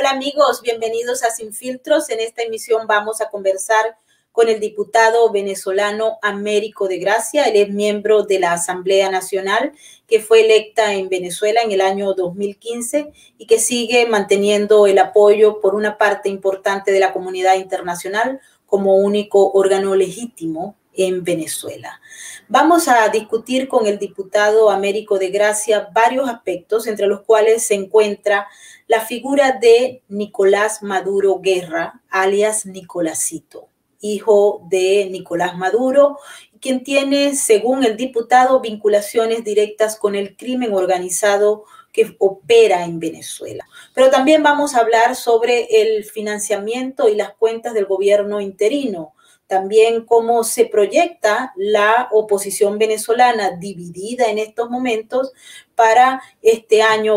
Hola amigos, bienvenidos a Sin Filtros. En esta emisión vamos a conversar con el diputado venezolano Américo de Gracia. Él es miembro de la Asamblea Nacional que fue electa en Venezuela en el año 2015 y que sigue manteniendo el apoyo por una parte importante de la comunidad internacional como único órgano legítimo en Venezuela. Vamos a discutir con el diputado Américo de Gracia varios aspectos, entre los cuales se encuentra la figura de Nicolás Maduro Guerra, alias Nicolásito, hijo de Nicolás Maduro, quien tiene, según el diputado, vinculaciones directas con el crimen organizado que opera en Venezuela. Pero también vamos a hablar sobre el financiamiento y las cuentas del gobierno interino, también cómo se proyecta la oposición venezolana dividida en estos momentos para este año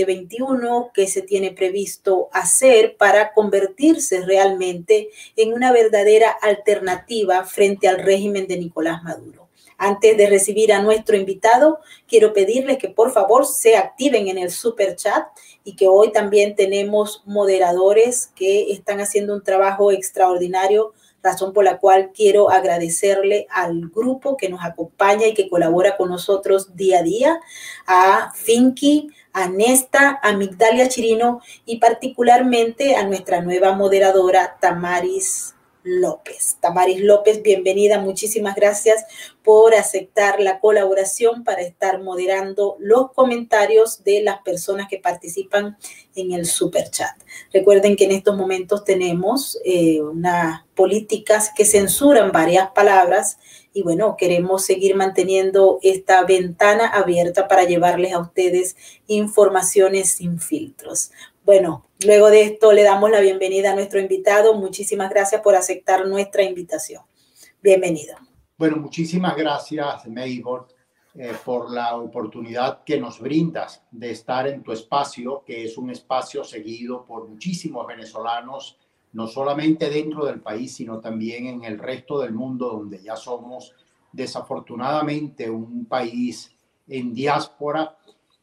2021, que se tiene previsto hacer para convertirse realmente en una verdadera alternativa frente al régimen de Nicolás Maduro. Antes de recibir a nuestro invitado, quiero pedirles que por favor se activen en el super chat y que hoy también tenemos moderadores que están haciendo un trabajo extraordinario, razón por la cual quiero agradecerle al grupo que nos acompaña y que colabora con nosotros día a día, a Finky, a Nesta, a Migdalia Chirino y particularmente a nuestra nueva moderadora Tamaris López. Tamaris López, bienvenida, muchísimas gracias por aceptar la colaboración para estar moderando los comentarios de las personas que participan en el super chat. Recuerden que en estos momentos tenemos unas políticas que censuran varias palabras y bueno, queremos seguir manteniendo esta ventana abierta para llevarles a ustedes informaciones sin filtros. Bueno, luego de esto le damos la bienvenida a nuestro invitado. Muchísimas gracias por aceptar nuestra invitación. Bienvenido. Bueno, muchísimas gracias, Maybor, por la oportunidad que nos brindas de estar en tu espacio, que es un espacio seguido por muchísimos venezolanos, no solamente dentro del país, sino también en el resto del mundo, donde ya somos desafortunadamente un país en diáspora,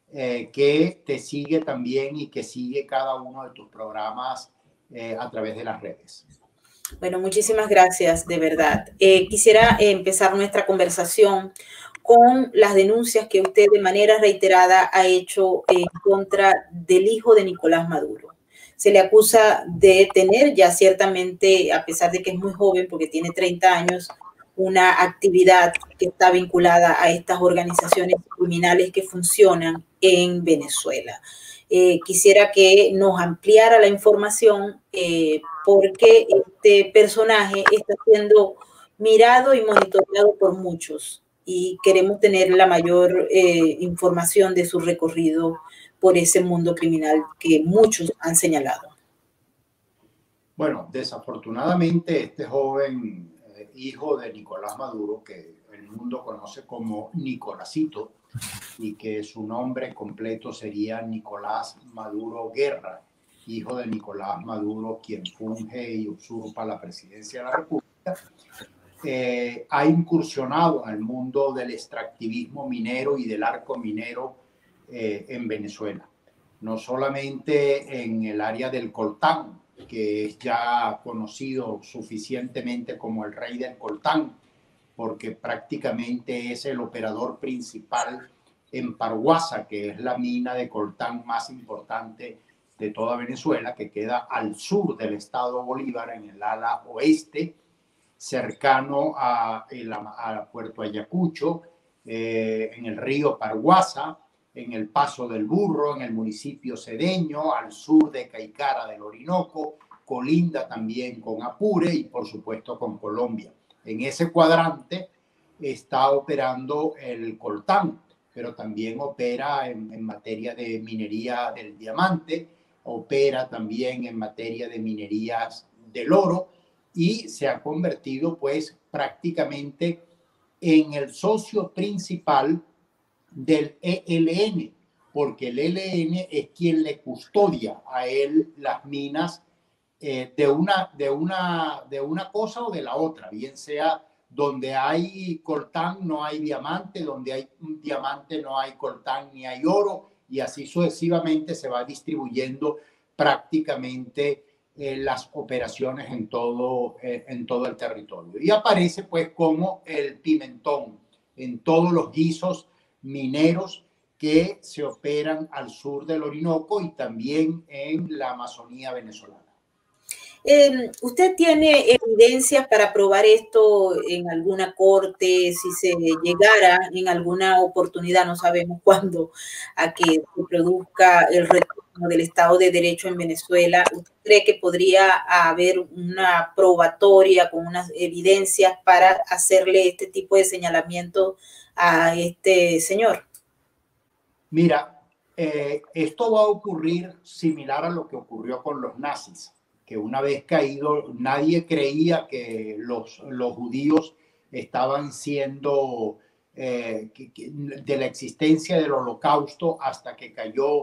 que te sigue también y que sigue cada uno de tus programas a través de las redes. Bueno, muchísimas gracias, de verdad. Quisiera empezar nuestra conversación con las denuncias que usted de manera reiterada ha hecho en contra del hijo de Nicolás Maduro. Se le acusa de tener ya ciertamente, a pesar de que es muy joven, porque tiene 30 años, una actividad que está vinculada a estas organizaciones criminales que funcionan en Venezuela. Quisiera que nos ampliara la información porque este personaje está siendo mirado y monitoreado por muchos y queremos tener la mayor información de su recorrido por ese mundo criminal que muchos han señalado. Bueno, desafortunadamente este joven hijo de Nicolás Maduro, que el mundo conoce como Nicolásito, y que su nombre completo sería Nicolás Maduro Guerra, hijo de Nicolás Maduro, quien funge y usurpa la presidencia de la República, ha incursionado en el mundo del extractivismo minero y del arco minero en Venezuela. No solamente en el área del coltán, que es ya conocido suficientemente como el rey del coltán, porque prácticamente es el operador principal en Parguasa, que es la mina de coltán más importante de toda Venezuela, que queda al sur del estado Bolívar, en el ala oeste, cercano a Puerto Ayacucho, en el río Parguasa, en el Paso del Burro, en el municipio Cedeño, al sur de Caicara del Orinoco, colinda también con Apure y por supuesto con Colombia. En ese cuadrante está operando el coltán, pero también opera en materia de minería del diamante, opera también en materia de minerías del oro y se ha convertido pues prácticamente en el socio principal del ELN, porque el ELN es quien le custodia a él las minas de una cosa o de la otra, bien sea donde hay coltán no hay diamante, donde hay un diamante no hay coltán ni hay oro, y así sucesivamente se va distribuyendo prácticamente las operaciones en todo el territorio. Y aparece pues como el pimentón en todos los guisos mineros que se operan al sur del Orinoco y también en la Amazonía venezolana. ¿Usted tiene evidencias para probar esto en alguna corte, si se llegara en alguna oportunidad, no sabemos cuándo, a que se produzca el retorno del Estado de Derecho en Venezuela? ¿Usted cree que podría haber una probatoria con unas evidencias para hacerle este tipo de señalamiento a este señor? Mira, esto va a ocurrir similar a lo que ocurrió con los nazis, que una vez caído, nadie creía que los judíos estaban siendo de la existencia del holocausto hasta que cayó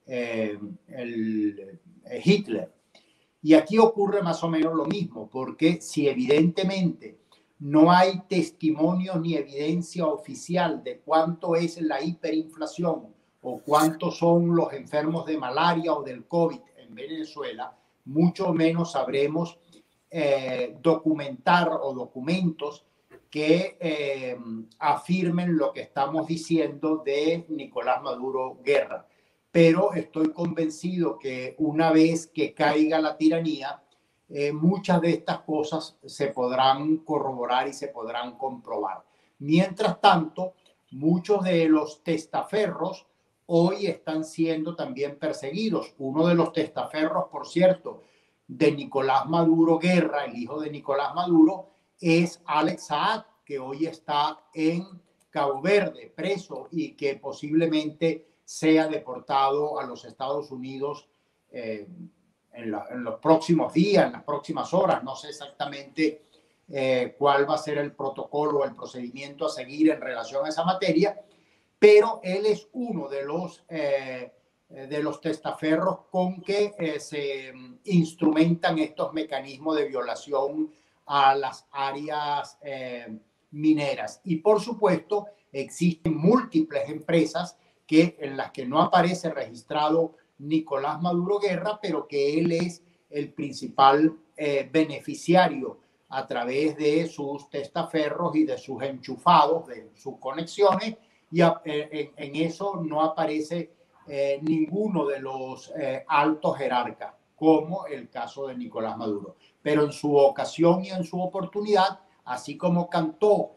Hitler. Y aquí ocurre más o menos lo mismo, porque si evidentemente no hay testimonio ni evidencia oficial de cuánto es la hiperinflación o cuántos son los enfermos de malaria o del COVID en Venezuela, mucho menos sabremos documentar o documentos que afirmen lo que estamos diciendo de Nicolás Maduro Guerra. Pero estoy convencido que una vez que caiga la tiranía, muchas de estas cosas se podrán corroborar y se podrán comprobar. Mientras tanto, muchos de los testaferros hoy están siendo también perseguidos. Uno de los testaferros, por cierto, de Nicolás Maduro Guerra, el hijo de Nicolás Maduro, es Alex Saad, que hoy está en Cabo Verde, preso y que posiblemente sea deportado a los Estados Unidos en los próximos días, en las próximas horas. No sé exactamente cuál va a ser el protocolo o el procedimiento a seguir en relación a esa materia, pero él es uno de los testaferros con que se instrumentan estos mecanismos de violación a las áreas mineras. Y por supuesto, existen múltiples empresas en las que no aparece registrado Nicolás Maduro Guerra, pero que él es el principal beneficiario a través de sus testaferros y de sus enchufados, de sus conexiones, y en eso no aparece ninguno de los altos jerarcas, como el caso de Nicolás Maduro. Pero en su ocasión y en su oportunidad, así como cantó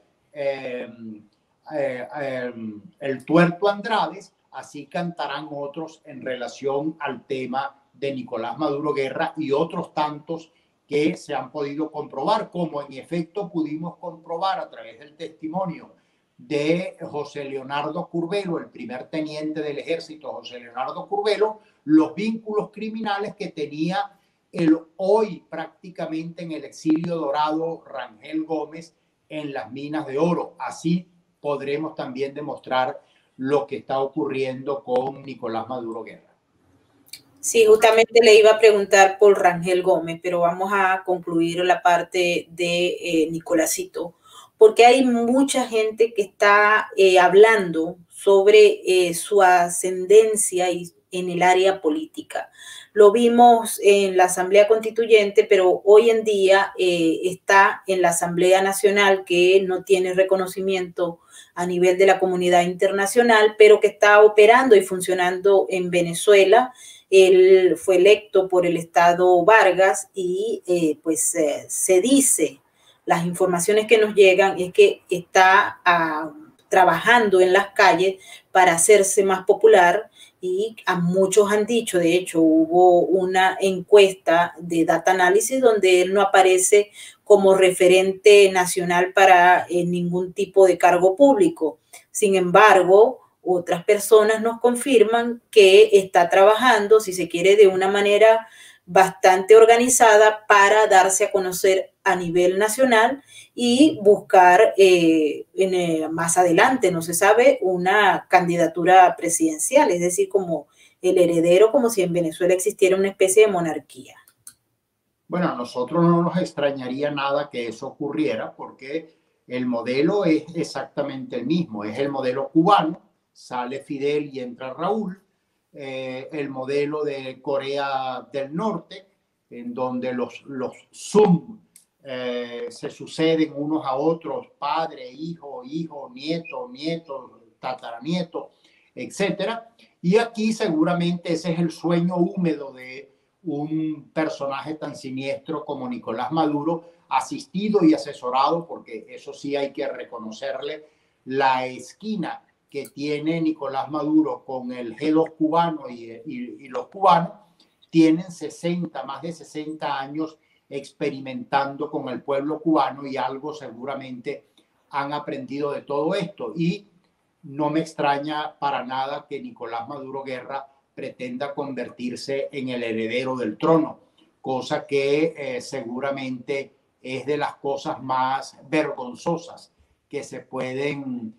el Tuerto Andrades, así cantarán otros en relación al tema de Nicolás Maduro Guerra y otros tantos que se han podido comprobar, como en efecto pudimos comprobar a través del testimonio de José Leonardo Curvelo, el primer teniente del ejército, José Leonardo Curvelo, los vínculos criminales que tenía el hoy prácticamente en el exilio dorado Rangel Gómez en las minas de oro. Así podremos también demostrar lo que está ocurriendo con Nicolás Maduro Guerra. Sí, justamente le iba a preguntar por Rangel Gómez, pero vamos a concluir la parte de Nicolásito, porque hay mucha gente que está hablando sobre su ascendencia en el área política. Lo vimos en la Asamblea Constituyente, pero hoy en día está en la Asamblea Nacional, que no tiene reconocimiento a nivel de la comunidad internacional, pero que está operando y funcionando en Venezuela. Él fue electo por el Estado Vargas y se dice, las informaciones que nos llegan es que está trabajando en las calles para hacerse más popular, y a muchos han dicho, de hecho hubo una encuesta de Data Analysis donde él no aparece como referente nacional para ningún tipo de cargo público. Sin embargo, otras personas nos confirman que está trabajando, si se quiere, de una manera bastante organizada para darse a conocer a nivel nacional y buscar más adelante, no se sabe, una candidatura presidencial, es decir, como el heredero, como si en Venezuela existiera una especie de monarquía. Bueno, a nosotros no nos extrañaría nada que eso ocurriera, porque el modelo es exactamente el mismo, es el modelo cubano. Sale Fidel y entra Raúl, el modelo de Corea del Norte, en donde los Zoom se suceden unos a otros, padre, hijo, hijo, nieto, nieto, tataranieto, etcétera. Y aquí seguramente ese es el sueño húmedo de un personaje tan siniestro como Nicolás Maduro, asistido y asesorado, porque eso sí hay que reconocerle la esquina que tiene Nicolás Maduro con el G2 cubano y los cubanos. Tienen más de 60 años experimentando con el pueblo cubano y algo seguramente han aprendido de todo esto. Y no me extraña para nada que Nicolás Maduro Guerra pretenda convertirse en el heredero del trono, cosa que seguramente es de las cosas más vergonzosas que se pueden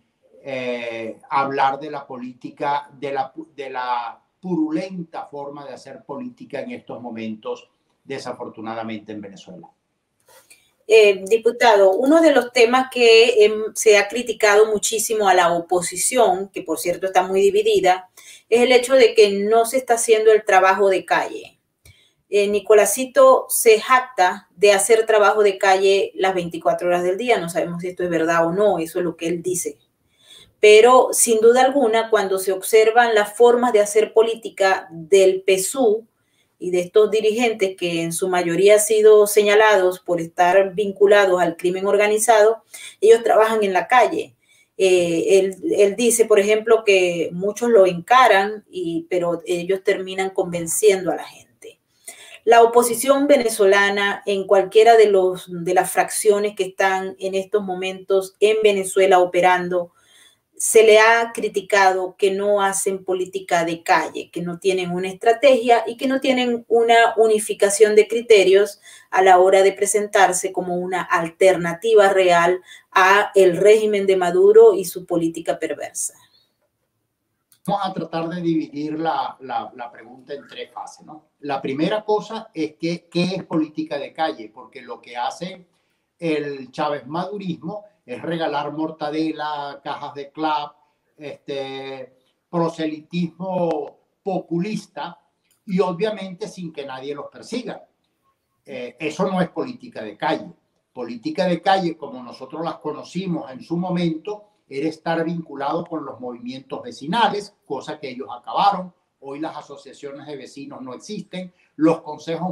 hablar de la política, de la purulenta forma de hacer política en estos momentos, desafortunadamente en Venezuela. Diputado, uno de los temas que se ha criticado muchísimo a la oposición, que por cierto está muy dividida, es el hecho de que no se está haciendo el trabajo de calle. Nicolásito se jacta de hacer trabajo de calle las 24 horas del día. No sabemos si esto es verdad o no, eso es lo que él dice. Pero sin duda alguna, cuando se observan las formas de hacer política del PSUV y de estos dirigentes que en su mayoría han sido señalados por estar vinculados al crimen organizado, ellos trabajan en la calle. Él dice, por ejemplo, que muchos lo encaran, pero ellos terminan convenciendo a la gente. La oposición venezolana en cualquiera de las fracciones que están en estos momentos en Venezuela operando, se le ha criticado que no hacen política de calle, que no tienen una estrategia y que no tienen una unificación de criterios a la hora de presentarse como una alternativa real a el régimen de Maduro y su política perversa. Vamos a tratar de dividir la pregunta en tres fases, ¿no? La primera cosa es que, ¿qué es política de calle? Porque lo que hace el Chávez madurismo es regalar mortadela, cajas de club, proselitismo populista y obviamente sin que nadie los persiga. Eso no es política de calle. Política de calle, como nosotros las conocimos en su momento, era estar vinculado con los movimientos vecinales, cosa que ellos acabaron. Hoy las asociaciones de vecinos no existen, los consejos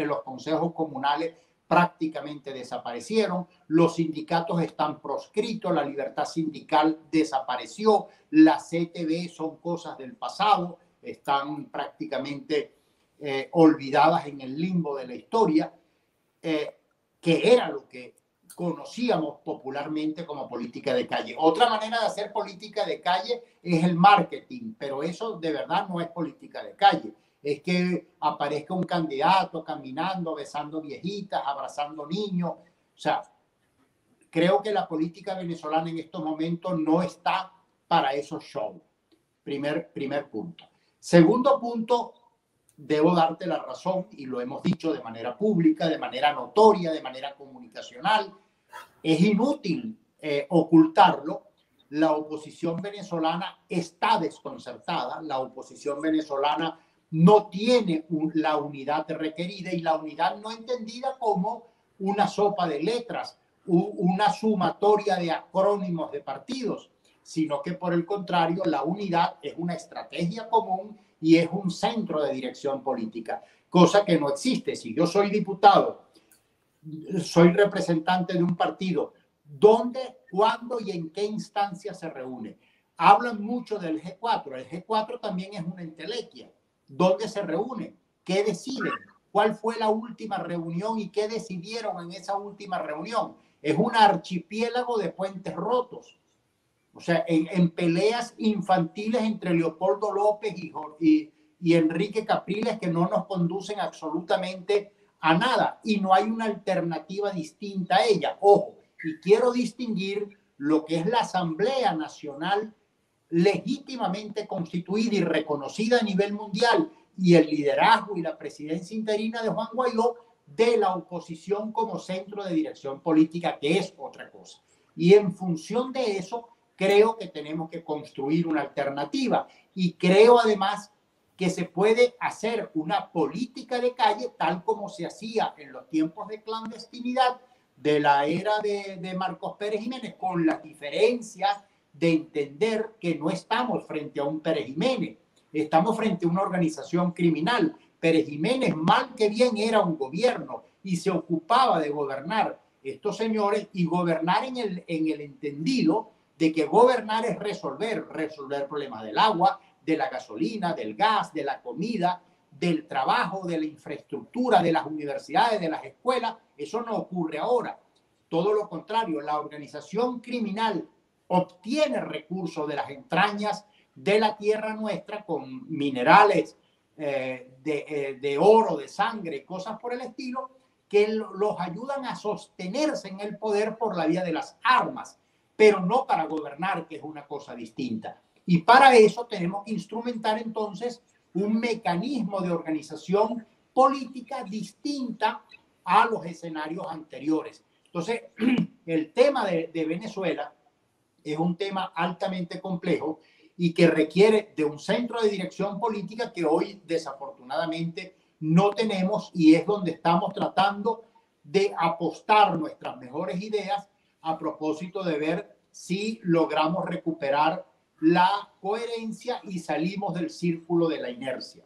comunales prácticamente desaparecieron, los sindicatos están proscritos, la libertad sindical desapareció, las CTV son cosas del pasado, están prácticamente olvidadas en el limbo de la historia, que era lo que conocíamos popularmente como política de calle. Otra manera de hacer política de calle es el marketing, pero eso de verdad no es política de calle. Es que aparezca un candidato caminando, besando viejitas, abrazando niños. O sea, creo que la política venezolana en estos momentos no está para esos shows. Primer punto. Segundo punto, debo darte la razón, y lo hemos dicho de manera pública, de manera notoria, de manera comunicacional. Es inútil ocultarlo. La oposición venezolana está desconcertada. La oposición venezolana no tiene la unidad requerida, y la unidad no entendida como una sopa de letras, una sumatoria de acrónimos de partidos, sino que por el contrario, la unidad es una estrategia común y es un centro de dirección política, cosa que no existe. Si yo soy diputado, soy representante de un partido, ¿dónde, cuándo y en qué instancia se reúne? Hablan mucho del G4. El G4 también es una entelequia. ¿Dónde se reúne? ¿Qué deciden? ¿Cuál fue la última reunión y qué decidieron en esa última reunión? Es un archipiélago de puentes rotos. O sea, en peleas infantiles entre Leopoldo López y Enrique Capriles que no nos conducen absolutamente a nada, y no hay una alternativa distinta a ella. Ojo, y quiero distinguir lo que es la Asamblea Nacional legítimamente constituida y reconocida a nivel mundial, y el liderazgo y la presidencia interina de Juan Guaidó, de la oposición como centro de dirección política, que es otra cosa. Y en función de eso, creo que tenemos que construir una alternativa, y creo además que se puede hacer una política de calle tal como se hacía en los tiempos de clandestinidad de la era de Marcos Pérez Jiménez, con las diferencias de entender que no estamos frente a un Pérez Jiménez, estamos frente a una organización criminal. Pérez Jiménez, mal que bien, era un gobierno y se ocupaba de gobernar estos señores, y gobernar en el entendido de que gobernar es resolver problemas del agua, de la gasolina, del gas, de la comida, del trabajo, de la infraestructura, de las universidades, de las escuelas. Eso no ocurre ahora. Todo lo contrario, la organización criminal obtiene recursos de las entrañas de la tierra nuestra con minerales de oro, de sangre, cosas por el estilo, que los ayudan a sostenerse en el poder por la vía de las armas, pero no para gobernar, que es una cosa distinta. Y para eso tenemos que instrumentar entonces un mecanismo de organización política distinta a los escenarios anteriores. Entonces, el tema de Venezuela es un tema altamente complejo y que requiere de un centro de dirección política que hoy desafortunadamente no tenemos, y es donde estamos tratando de apostar nuestras mejores ideas a propósito de ver si logramos recuperar la coherencia y salimos del círculo de la inercia.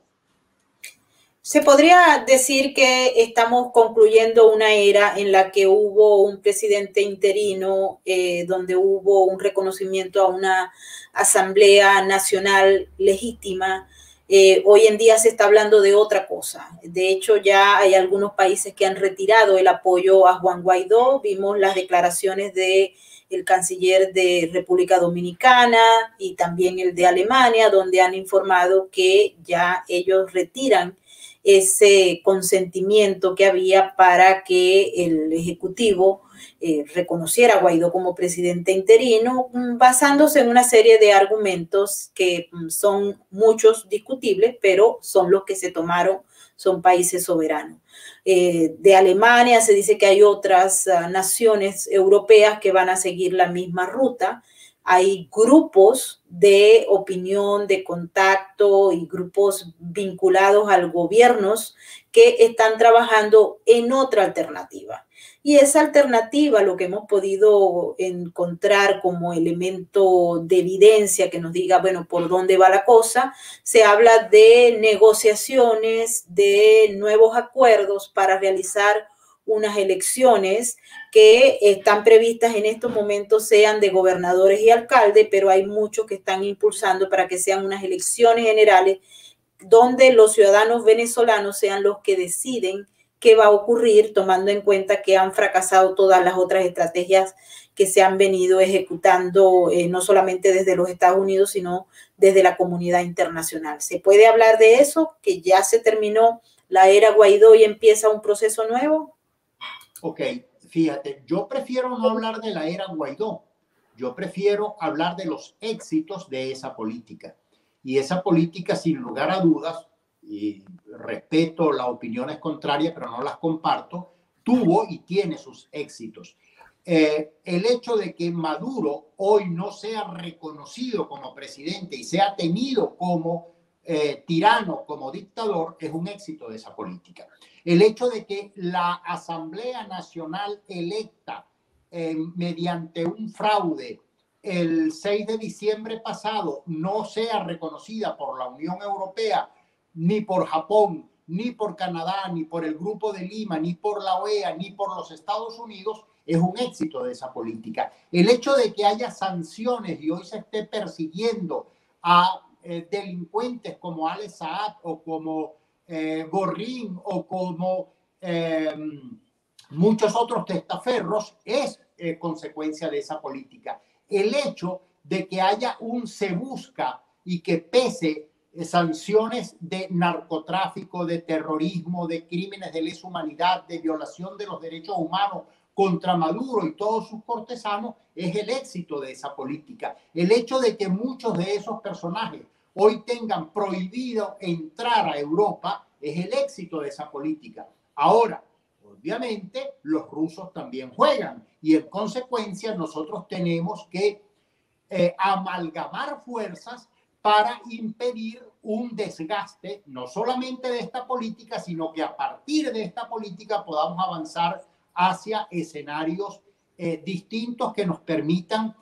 Se podría decir que estamos concluyendo una era en la que hubo un presidente interino, donde hubo un reconocimiento a una asamblea nacional legítima. Hoy en día se está hablando de otra cosa. De hecho, ya hay algunos países que han retirado el apoyo a Juan Guaidó. Vimos las declaraciones de el canciller de República Dominicana y también el de Alemania, donde han informado que ya ellos retiran ese consentimiento que había para que el Ejecutivo reconociera a Guaidó como presidente interino, basándose en una serie de argumentos que son muchos discutibles, pero son los que se tomaron, son países soberanos. De Alemania se dice que hay otras naciones europeas que van a seguir la misma ruta. Hay grupos de opinión, de contacto y grupos vinculados al gobiernos que están trabajando en otra alternativa. Y esa alternativa, lo que hemos podido encontrar como elemento de evidencia que nos diga, bueno, por dónde va la cosa, se habla de negociaciones, de nuevos acuerdos para realizar unas elecciones que están previstas en estos momentos sean de gobernadores y alcaldes, pero hay muchos que están impulsando para que sean unas elecciones generales donde los ciudadanos venezolanos sean los que deciden qué va a ocurrir, tomando en cuenta que han fracasado todas las otras estrategias que se han venido ejecutando, no solamente desde los Estados Unidos, sino desde la comunidad internacional. ¿Se puede hablar de eso, que ya se terminó la era Guaidó y empieza un proceso nuevo? Ok, fíjate, yo prefiero no hablar de la era Guaidó, yo prefiero hablar de los éxitos de esa política. Y esa política, sin lugar a dudas, y respeto las opiniones contrarias, pero no las comparto, tuvo y tiene sus éxitos. El hecho de que Maduro hoy no sea reconocido como presidente y sea tenido como tirano, como dictador, es un éxito de esa política. El hecho de que la Asamblea Nacional electa mediante un fraude el 6 de diciembre pasado no sea reconocida por la Unión Europea, ni por Japón, ni por Canadá, ni por el Grupo de Lima, ni por la OEA, ni por los Estados Unidos, es un éxito de esa política. El hecho de que haya sanciones y hoy se esté persiguiendo a delincuentes como Alex Saad o como Gorrín o como muchos otros testaferros es consecuencia de esa política. El hecho de que haya un se busca y que pese sanciones de narcotráfico, de terrorismo, de crímenes de lesa humanidad, de violación de los derechos humanos contra Maduro y todos sus cortesanos, es el éxito de esa política. El hecho de que muchos de esos personajes hoy tengan prohibido entrar a Europa es el éxito de esa política. Ahora, obviamente, los rusos también juegan y en consecuencia nosotros tenemos que amalgamar fuerzas para impedir un desgaste, no solamente de esta política, sino que a partir de esta política podamos avanzar hacia escenarios distintos que nos permitan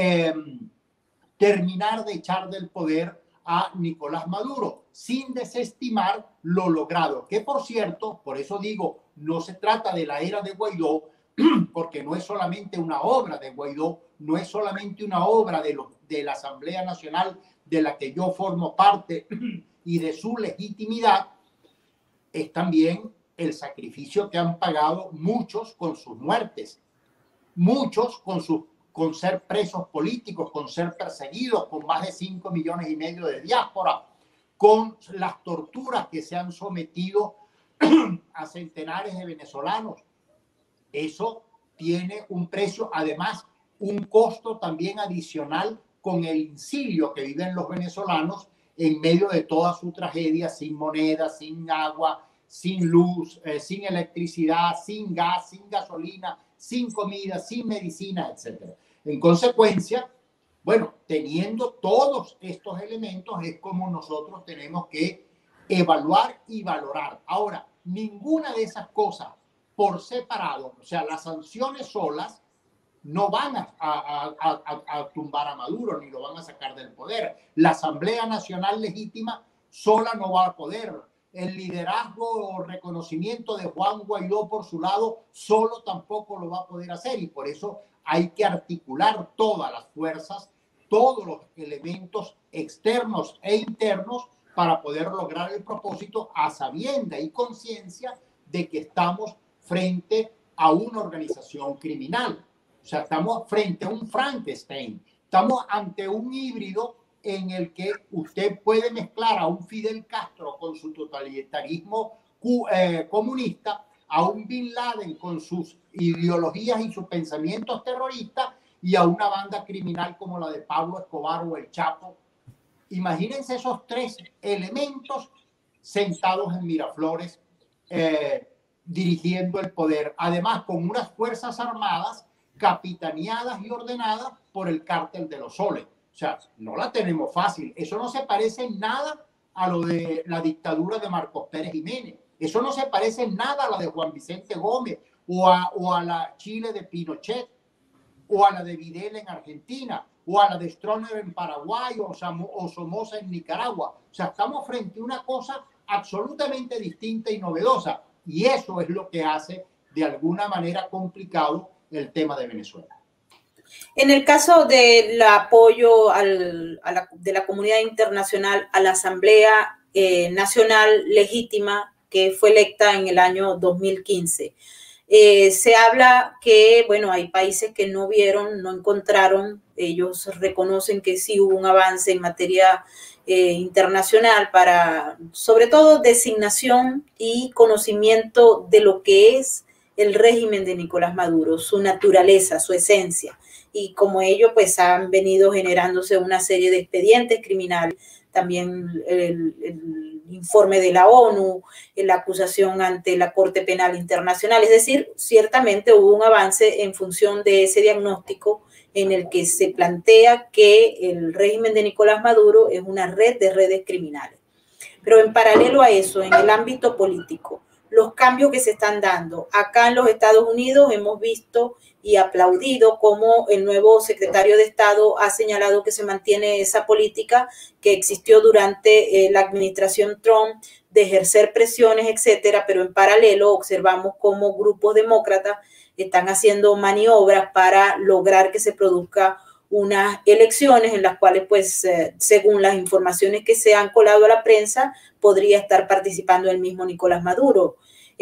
terminar de echar del poder a Nicolás Maduro, sin desestimar lo logrado, que por cierto, por eso digo, no se trata de la era de Guaidó, porque no es solamente una obra de Guaidó, no es solamente una obra de la Asamblea Nacional de la que yo formo parte y de su legitimidad, es también el sacrificio que han pagado muchos con sus muertes, muchos con ser presos políticos, con ser perseguidos, con más de 5,5 millones de diáspora, con las torturas que se han sometido a centenares de venezolanos. Eso tiene un precio, además, un costo también adicional con el exilio que viven los venezolanos en medio de toda su tragedia, sin moneda, sin agua, sin luz, sin electricidad, sin gas, sin gasolina, sin comida, sin medicina, etc. En consecuencia, bueno, teniendo todos estos elementos es como nosotros tenemos que evaluar y valorar. Ahora, ninguna de esas cosas por separado, o sea, las sanciones solas no van a tumbar a Maduro ni lo van a sacar del poder. La Asamblea Nacional Legítima sola no va a poder. El liderazgo o reconocimiento de Juan Guaidó por su lado solo tampoco lo va a poder hacer, y por eso hay que articular todas las fuerzas, todos los elementos externos e internos para poder lograr el propósito a sabienda y conciencia de que estamos frente a una organización criminal. O sea, estamos frente a un Frankenstein, estamos ante un híbrido en el que usted puede mezclar a un Fidel Castro con su totalitarismo comunista, a un Bin Laden con sus ideologías y sus pensamientos terroristas, y a una banda criminal como la de Pablo Escobar o el Chapo. Imagínense esos tres elementos sentados en Miraflores, dirigiendo el poder, además con unas fuerzas armadas capitaneadas y ordenadas por el cártel de los soles. O sea, no la tenemos fácil. Eso no se parece en nada a lo de la dictadura de Marcos Pérez Jiménez. Eso no se parece en nada a la de Juan Vicente Gómez o a la Chile de Pinochet, o a la de Videla en Argentina, o a la de Stroessner en Paraguay, o Somoza en Nicaragua. O sea, estamos frente a una cosa absolutamente distinta y novedosa. Y eso es lo que hace de alguna manera complicado el tema de Venezuela. En el caso del apoyo de la comunidad internacional a la Asamblea Nacional Legítima que fue electa en el año 2015, se habla que, bueno, hay países que no vieron, no encontraron, ellos reconocen que sí hubo un avance en materia internacional para, sobre todo, designación y conocimiento de lo que es el régimen de Nicolás Maduro, su naturaleza, su esencia. Y como ello, pues han venido generándose una serie de expedientes criminales, también el informe de la ONU, la acusación ante la Corte Penal Internacional. Es decir, ciertamente hubo un avance en función de ese diagnóstico en el que se plantea que el régimen de Nicolás Maduro es una red de redes criminales. Pero en paralelo a eso, en el ámbito político, los cambios que se están dando. Acá en los Estados Unidos hemos visto y aplaudido cómo el nuevo secretario de Estado ha señalado que se mantiene esa política que existió durante la administración Trump de ejercer presiones, etcétera, pero en paralelo observamos cómo grupos demócratas están haciendo maniobras para lograr que se produzca unas elecciones en las cuales, pues, según las informaciones que se han colado a la prensa, podría estar participando el mismo Nicolás Maduro.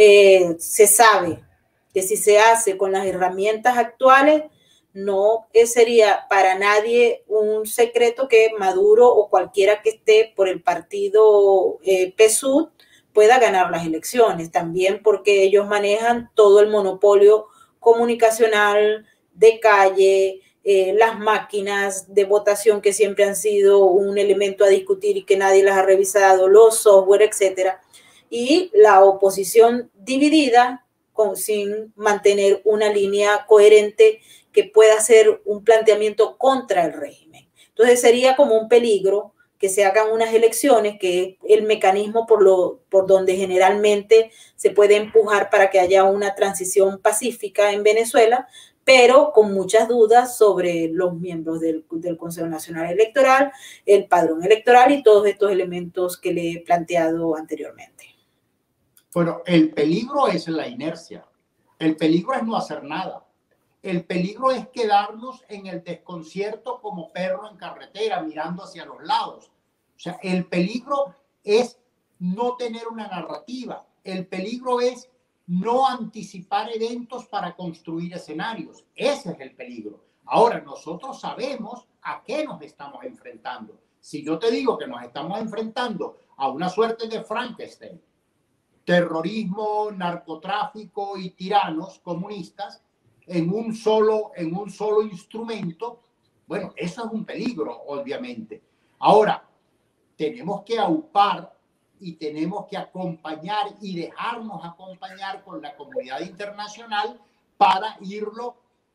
Se sabe que si se hace con las herramientas actuales, no sería para nadie un secreto que Maduro o cualquiera que esté por el partido PSUV pueda ganar las elecciones, también porque ellos manejan todo el monopolio comunicacional de calle, las máquinas de votación que siempre han sido un elemento a discutir y que nadie las ha revisado, los software, etcétera, y la oposición dividida sin mantener una línea coherente que pueda hacer un planteamiento contra el régimen. Entonces sería como un peligro que se hagan unas elecciones, que es el mecanismo por donde generalmente se puede empujar para que haya una transición pacífica en Venezuela, pero con muchas dudas sobre los miembros del Consejo Nacional Electoral, el padrón electoral y todos estos elementos que le he planteado anteriormente. Bueno, el peligro es la inercia. El peligro es no hacer nada. El peligro es quedarnos en el desconcierto como perro en carretera, mirando hacia los lados. O sea, el peligro es no tener una narrativa. El peligro es no anticipar eventos para construir escenarios. Ese es el peligro. Ahora, nosotros sabemos a qué nos estamos enfrentando. Si yo te digo que nos estamos enfrentando a una suerte de Frankenstein, terrorismo, narcotráfico y tiranos comunistas en un solo instrumento, bueno, eso es un peligro, obviamente. Ahora, tenemos que aupar y tenemos que acompañar y dejarnos acompañar con la comunidad internacional para irlo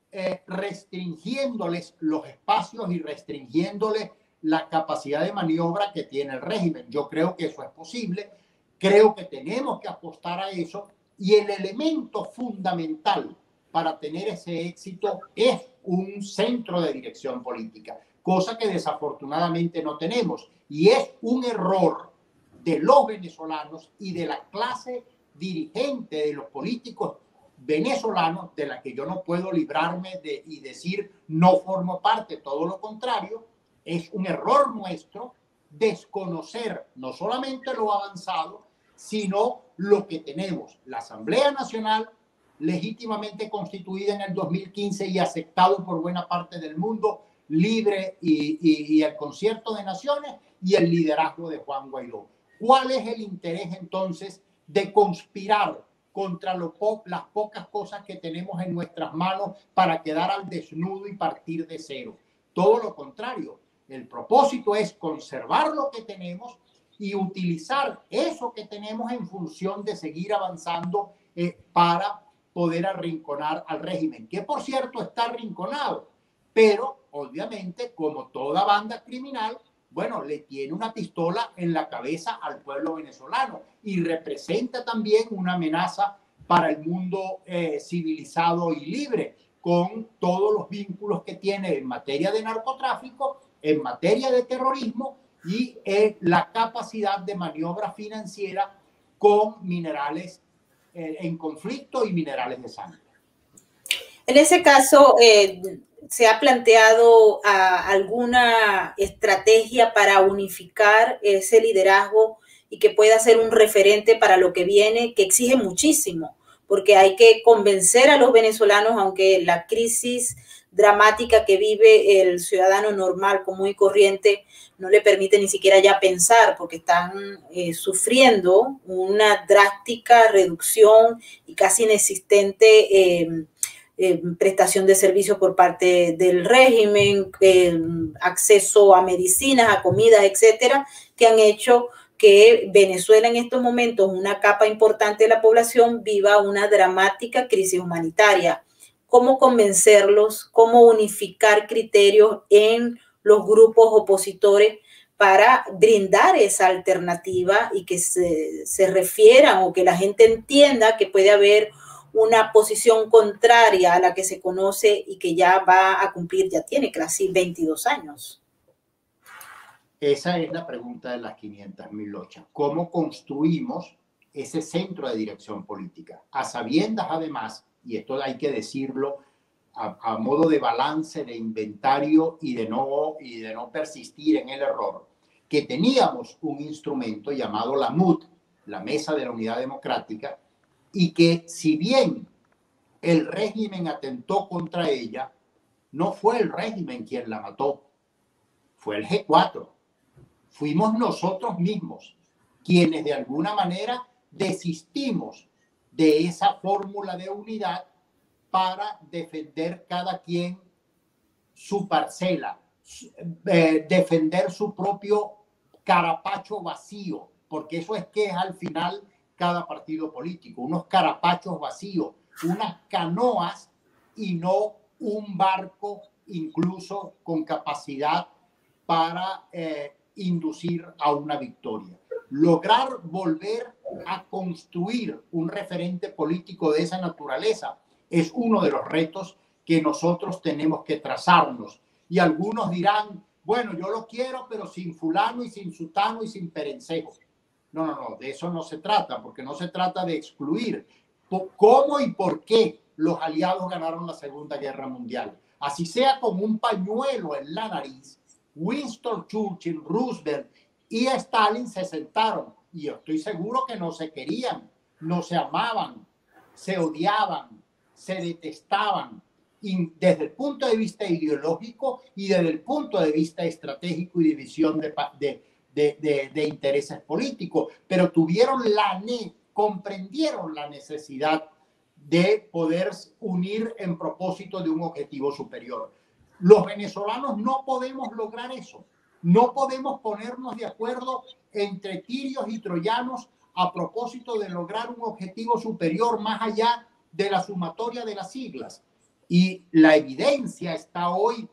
restringiéndoles los espacios y restringiéndoles la capacidad de maniobra que tiene el régimen. Yo creo que eso es posible. Creo que tenemos que apostar a eso y el elemento fundamental para tener ese éxito es un centro de dirección política, cosa que desafortunadamente no tenemos. Y es un error de los venezolanos y de la clase dirigente de los políticos venezolanos, de la que yo no puedo librarme y decir no formo parte, todo lo contrario, es un error nuestro desconocer no solamente lo avanzado, sino lo que tenemos. La Asamblea Nacional, legítimamente constituida en el 2015 y aceptado por buena parte del mundo, libre y el Concierto de Naciones y el liderazgo de Juan Guaidó. ¿Cuál es el interés entonces de conspirar contra las pocas cosas que tenemos en nuestras manos para quedar al desnudo y partir de cero? Todo lo contrario. El propósito es conservar lo que tenemos y utilizar eso que tenemos en función de seguir avanzando para poder arrinconar al régimen, que por cierto está arrinconado, pero obviamente como toda banda criminal, bueno, le tiene una pistola en la cabeza al pueblo venezolano y representa también una amenaza para el mundo civilizado y libre, con todos los vínculos que tiene en materia de narcotráfico, en materia de terrorismo y la capacidad de maniobra financiera con minerales en conflicto y minerales de sangre. En ese caso, ¿se ha planteado alguna estrategia para unificar ese liderazgo y que pueda ser un referente para lo que viene, que exige muchísimo? Porque hay que convencer a los venezolanos, aunque la crisis dramática que vive el ciudadano normal, común y corriente, no le permite ni siquiera ya pensar, porque están sufriendo una drástica reducción y casi inexistente prestación de servicios por parte del régimen, acceso a medicinas, a comidas, etcétera, que han hecho que Venezuela en estos momentos, una capa importante de la población, viva una dramática crisis humanitaria. ¿Cómo convencerlos? ¿Cómo unificar criterios en los grupos opositores para brindar esa alternativa y que se refieran o que la gente entienda que puede haber una posición contraria a la que se conoce y que ya va a cumplir, ya tiene casi 22 años? Esa es la pregunta de las 500.000 lochas. ¿Cómo construimos ese centro de dirección política? A sabiendas, además, y esto hay que decirlo a modo de balance, de inventario y de no persistir en el error, que teníamos un instrumento llamado la MUD, la Mesa de la Unidad Democrática, y que si bien el régimen atentó contra ella, no fue el régimen quien la mató, fue el G4. Fuimos nosotros mismos quienes de alguna manera desistimos de esa fórmula de unidad para defender cada quien su parcela, defender su propio carapacho vacío, porque eso es que es al final cada partido político, unos carapachos vacíos, unas canoas y no un barco incluso con capacidad para inducir a una victoria. Lograr volver a construir un referente político de esa naturaleza es uno de los retos que nosotros tenemos que trazarnos. Y algunos dirán, bueno, yo lo quiero, pero sin fulano y sin sutano y sin perencejo. No, no, no, de eso no se trata, porque no se trata de excluir. ¿Cómo y por qué los aliados ganaron la Segunda Guerra Mundial? Así sea con un pañuelo en la nariz, Winston Churchill, Roosevelt y Stalin se sentaron y yo estoy seguro que no se querían, no se amaban, se odiaban, se detestaban, y desde el punto de vista ideológico y desde el punto de vista estratégico y de visión de intereses políticos, pero comprendieron la necesidad de poder unir en propósito de un objetivo superior. Los venezolanos no podemos lograr eso. No podemos ponernos de acuerdo entre tirios y troyanos a propósito de lograr un objetivo superior más allá de la sumatoria de las siglas. Y la evidencia está hoy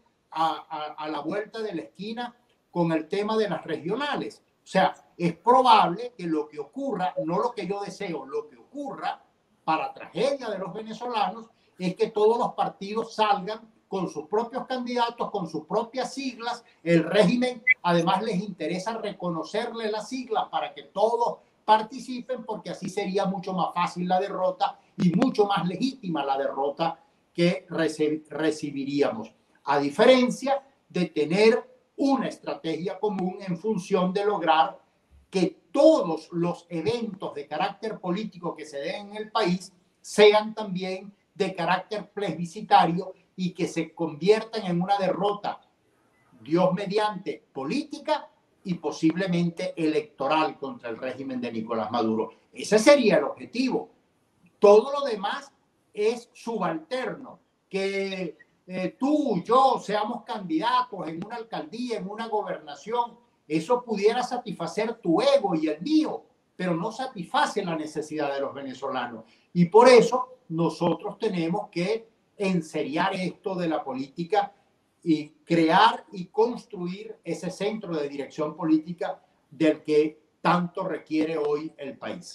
a la vuelta de la esquina con el tema de las regionales. O sea, es probable que lo que ocurra, no lo que yo deseo, lo que ocurra para tragedia de los venezolanos es que todos los partidos salgan con sus propios candidatos, con sus propias siglas. El régimen además les interesa reconocerle las siglas para que todos participen, porque así sería mucho más fácil la derrota y mucho más legítima la derrota que recibiríamos, a diferencia de tener una estrategia común en función de lograr que todos los eventos de carácter político que se den en el país sean también de carácter plebiscitario y que se conviertan en una derrota, Dios mediante, política y posiblemente electoral contra el régimen de Nicolás Maduro. Ese sería el objetivo. Todo lo demás es subalterno. Que tú, yo seamos candidatos en una alcaldía, en una gobernación, eso pudiera satisfacer tu ego y el mío, pero no satisface la necesidad de los venezolanos. Y por eso nosotros tenemos que enseriar esto de la política y crear y construir ese centro de dirección política del que tanto requiere hoy el país.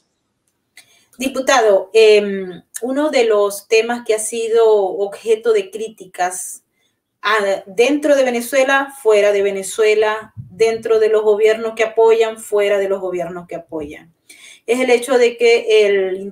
Diputado, uno de los temas que ha sido objeto de críticas dentro de Venezuela, fuera de Venezuela, dentro de los gobiernos que apoyan, fuera de los gobiernos que apoyan, es el hecho de que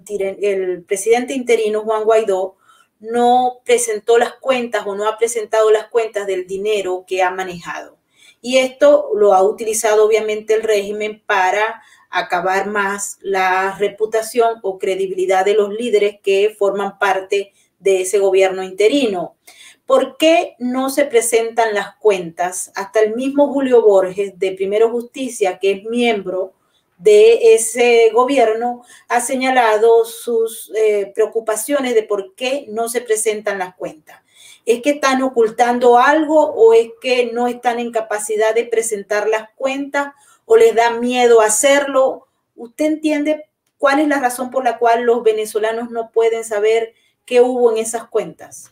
el presidente interino Juan Guaidó no presentó las cuentas o no ha presentado las cuentas del dinero que ha manejado. Y esto lo ha utilizado obviamente el régimen para acabar más la reputación o credibilidad de los líderes que forman parte de ese gobierno interino. ¿Por qué no se presentan las cuentas? Hasta el mismo Julio Borges de Primero Justicia, que es miembro de ese gobierno, ha señalado sus preocupaciones de por qué no se presentan las cuentas. ¿Es que están ocultando algo o es que no están en capacidad de presentar las cuentas o les da miedo hacerlo? ¿Usted entiende cuál es la razón por la cual los venezolanos no pueden saber qué hubo en esas cuentas?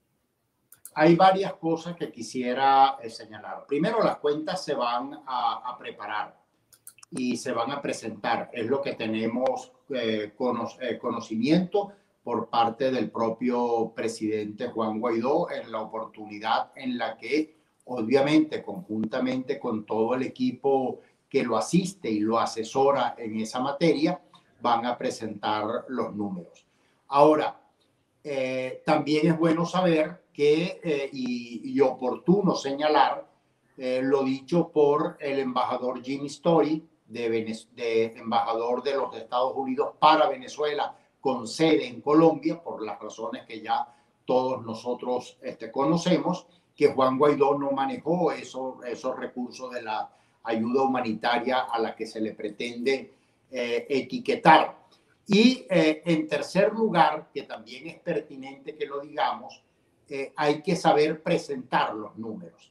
Hay varias cosas que quisiera señalar. Primero, las cuentas se van a preparar y se van a presentar. Es lo que tenemos conocimiento por parte del propio presidente Juan Guaidó en la oportunidad en la que, obviamente, conjuntamente con todo el equipo que lo asiste y lo asesora en esa materia, van a presentar los números. Ahora, también es bueno saber que, y oportuno señalar, lo dicho por el embajador Jim Story, embajador de los Estados Unidos para Venezuela, con sede en Colombia, por las razones que ya todos nosotros conocemos, que Juan Guaidó no manejó esos recursos de la ayuda humanitaria a la que se le pretende etiquetar. Y en tercer lugar, que también es pertinente que lo digamos, hay que saber presentar los números,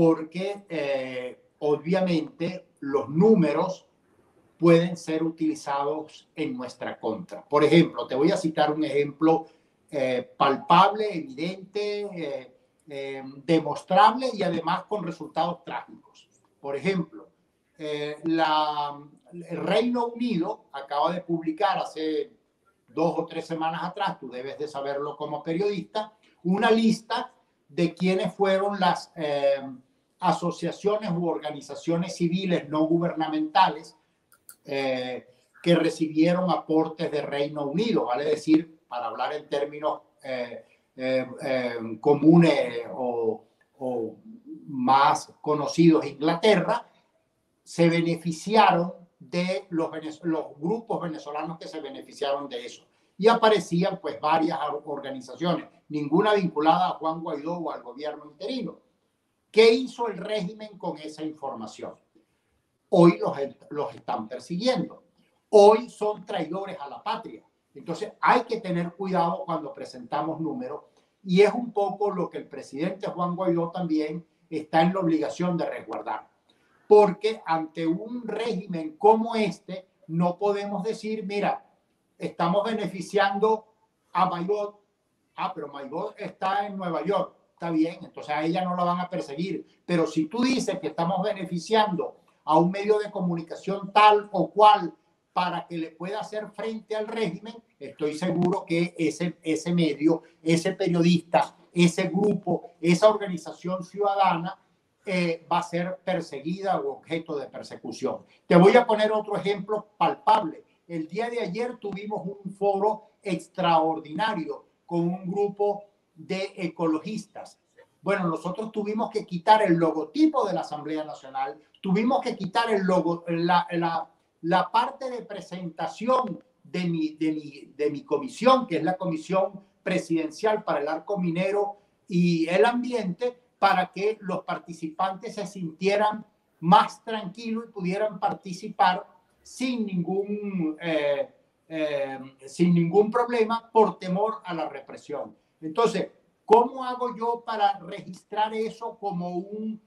porque obviamente los números pueden ser utilizados en nuestra contra. Por ejemplo, te voy a citar un ejemplo palpable, evidente, demostrable y además con resultados trágicos. Por ejemplo, el Reino Unido acaba de publicar hace 2 o 3 semanas atrás, tú debes de saberlo como periodista, una lista de quiénes fueron las asociaciones u organizaciones civiles no gubernamentales que recibieron aportes de Reino Unido, vale decir, para hablar en términos comunes o más conocidos, Inglaterra, se beneficiaron de los grupos venezolanos que se beneficiaron de eso. Y aparecían pues varias organizaciones, ninguna vinculada a Juan Guaidó o al gobierno interino. ¿Qué hizo el régimen con esa información? Hoy los están persiguiendo. Hoy son traidores a la patria. Entonces hay que tener cuidado cuando presentamos números, y es un poco lo que el presidente Juan Guaidó también está en la obligación de resguardar. Porque ante un régimen como este no podemos decir, mira, estamos beneficiando a Maibot. Pero Maibot está en Nueva York. Está bien, entonces a ella no la van a perseguir. Pero si tú dices que estamos beneficiando a un medio de comunicación tal o cual para que le pueda hacer frente al régimen, estoy seguro que ese medio, ese periodista, ese grupo, esa organización ciudadana va a ser perseguida o objeto de persecución. Te voy a poner otro ejemplo palpable. El día de ayer tuvimos un foro extraordinario con un grupo de ecologistas. Bueno, nosotros tuvimos que quitar el logotipo de la Asamblea Nacional, tuvimos que quitar el logo, la parte de presentación de mi comisión, que es la Comisión Presidencial para el Arco Minero y el Ambiente, para que los participantes se sintieran más tranquilos y pudieran participar sin ningún problema por temor a la represión. Entonces, ¿cómo hago yo para registrar eso como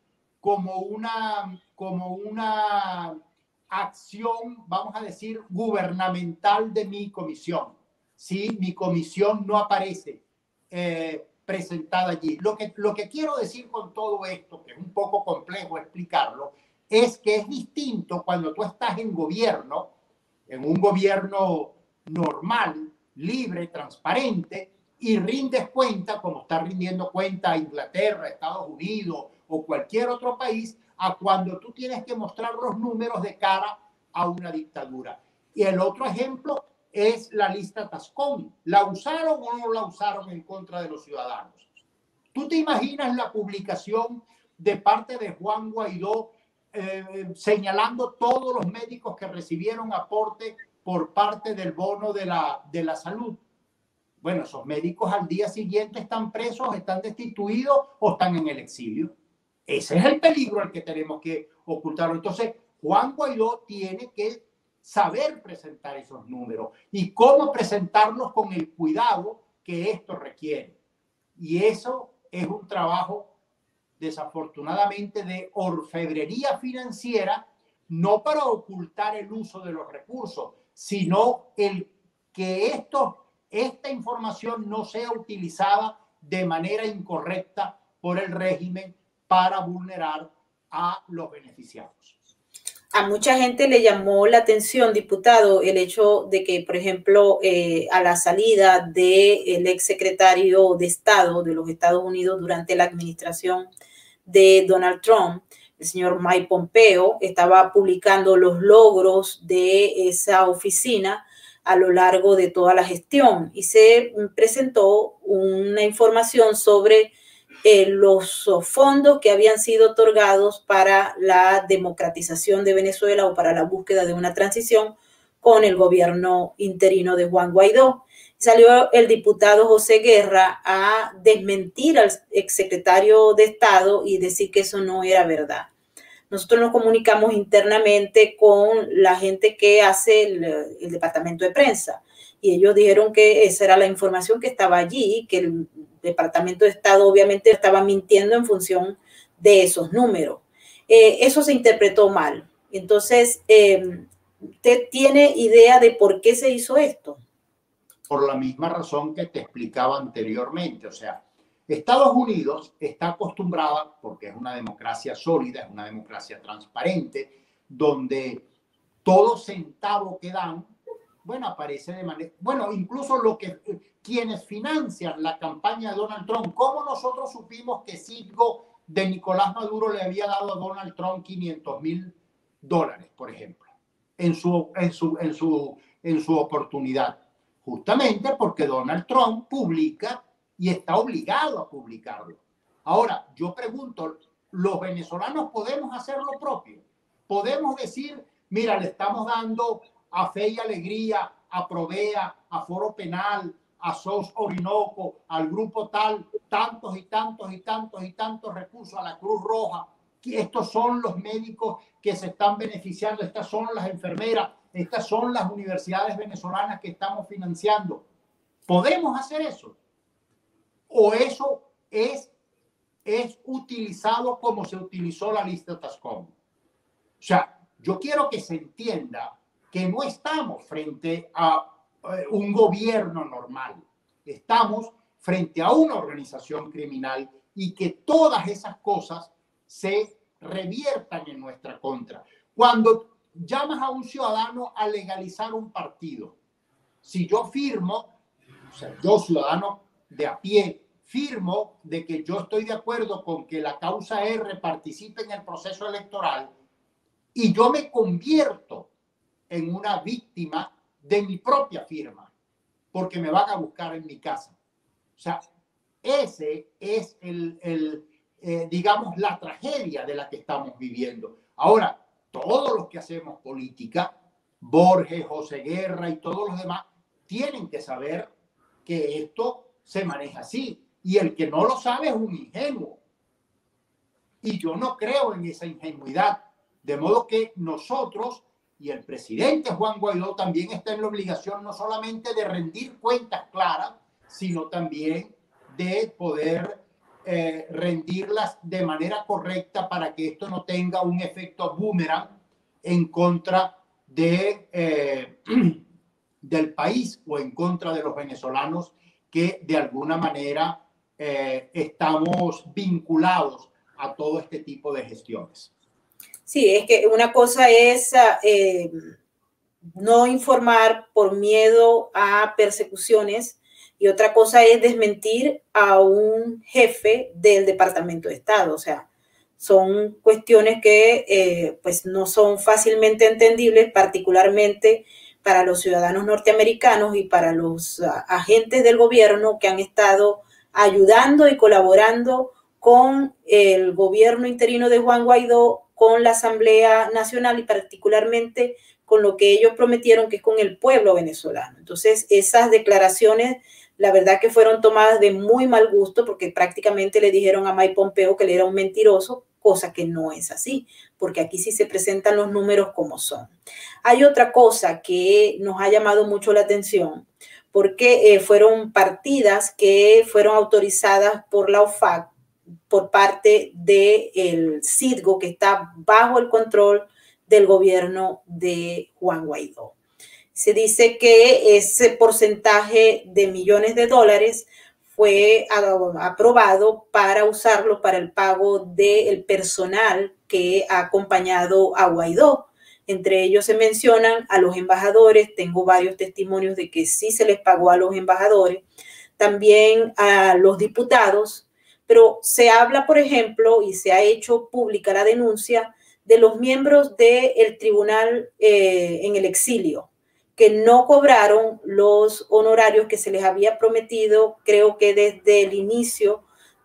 una acción, vamos a decir, gubernamental de mi comisión? Si mi comisión no aparece presentada allí. Lo que quiero decir con todo esto, que es un poco complejo explicarlo, es que es distinto cuando tú estás en gobierno, en un gobierno normal, libre, transparente, y rindes cuenta, como está rindiendo cuenta a Inglaterra, Estados Unidos o cualquier otro país, a cuando tú tienes que mostrar los números de cara a una dictadura. Y el otro ejemplo es la lista Tascón. ¿La usaron o no la usaron en contra de los ciudadanos? ¿Tú te imaginas la publicación de parte de Juan Guaidó señalando todos los médicos que recibieron aporte por parte del bono de la salud? Bueno, esos médicos al día siguiente están presos, están destituidos o están en el exilio. Ese es el peligro al que tenemos que ocultarlo. Entonces, Juan Guaidó tiene que saber presentar esos números y cómo presentarlos con el cuidado que esto requiere. Y eso es un trabajo, desafortunadamente, de orfebrería financiera, no para ocultar el uso de los recursos, sino el que esta información no sea utilizada de manera incorrecta por el régimen para vulnerar a los beneficiados. A mucha gente le llamó la atención, diputado, el hecho de que, por ejemplo, a la salida del exsecretario de Estado de los Estados Unidos durante la administración de Donald Trump, el señor Mike Pompeo, estaba publicando los logros de esa oficina a lo largo de toda la gestión, y se presentó una información sobre los fondos que habían sido otorgados para la democratización de Venezuela o para la búsqueda de una transición con el gobierno interino de Juan Guaidó. Salió el diputado José Guerra a desmentir al exsecretario de Estado y decir que eso no era verdad. Nosotros nos comunicamos internamente con la gente que hace el departamento de prensa, y ellos dijeron que esa era la información que estaba allí, que el Departamento de Estado obviamente estaba mintiendo en función de esos números. Eso se interpretó mal. Entonces, ¿usted tiene idea de por qué se hizo esto? Por la misma razón que te explicaba anteriormente. O sea, Estados Unidos está acostumbrada, porque es una democracia sólida, es una democracia transparente, donde todo centavo que dan, bueno, aparece de manera, bueno, incluso quienes financian la campaña de Donald Trump, ¿cómo nosotros supimos que Citgo de Nicolás Maduro le había dado a Donald Trump $500,000, por ejemplo, en su oportunidad? Justamente porque Donald Trump publica y está obligado a publicarlo. Ahora, yo pregunto, ¿los venezolanos podemos hacer lo propio? Podemos decir, mira, le estamos dando a Fe y Alegría, a Provea, a Foro Penal, a SOS Orinoco, al grupo tal, tantos y tantos y tantos y tantos recursos, a la Cruz Roja. Estos son los médicos que se están beneficiando, estas son las enfermeras, estas son las universidades venezolanas que estamos financiando. ¿Podemos hacer eso? ¿O eso es utilizado como se utilizó la lista Tascón? O sea, yo quiero que se entienda que no estamos frente a un gobierno normal. Estamos frente a una organización criminal y que todas esas cosas se reviertan en nuestra contra. Cuando llamas a un ciudadano a legalizar un partido, si yo firmo, o sea, yo ciudadano de a pie, firmo de que yo estoy de acuerdo con que la causa R participe en el proceso electoral y yo me convierto en una víctima de mi propia firma, porque me van a buscar en mi casa. O sea, ese es digamos, la tragedia de la que estamos viviendo. Ahora, todos los que hacemos política, Borges, José Guerra y todos los demás, tienen que saber que esto se maneja así. Y el que no lo sabe es un ingenuo. Y yo no creo en esa ingenuidad. De modo que nosotros y el presidente Juan Guaidó también está en la obligación no solamente de rendir cuentas claras, sino también de poder rendirlas de manera correcta para que esto no tenga un efecto boomerang en contra del país o en contra de los venezolanos que de alguna manera estamos vinculados a todo este tipo de gestiones. Sí, es que una cosa es no informar por miedo a persecuciones y otra cosa es desmentir a un jefe del Departamento de Estado. O sea, son cuestiones que pues no son fácilmente entendibles, particularmente para los ciudadanos norteamericanos y para los agentes del gobierno que han estado ayudando y colaborando con el gobierno interino de Juan Guaidó, con la Asamblea Nacional y particularmente con lo que ellos prometieron, que es con el pueblo venezolano. Entonces, esas declaraciones, la verdad que fueron tomadas de muy mal gusto porque prácticamente le dijeron a Mike Pompeo que él era un mentiroso, cosa que no es así, porque aquí sí se presentan los números como son. Hay otra cosa que nos ha llamado mucho la atención, porque fueron partidas que fueron autorizadas por la OFAC por parte del Citgo, que está bajo el control del gobierno de Juan Guaidó. Se dice que ese porcentaje de millones de dólares fue aprobado para usarlo para el pago del personal que ha acompañado a Guaidó. Entre ellos se mencionan a los embajadores, tengo varios testimonios de que sí se les pagó a los embajadores, también a los diputados, pero se habla, por ejemplo, y se ha hecho pública la denuncia de los miembros del tribunal en el exilio, que no cobraron los honorarios que se les había prometido, creo que desde el inicio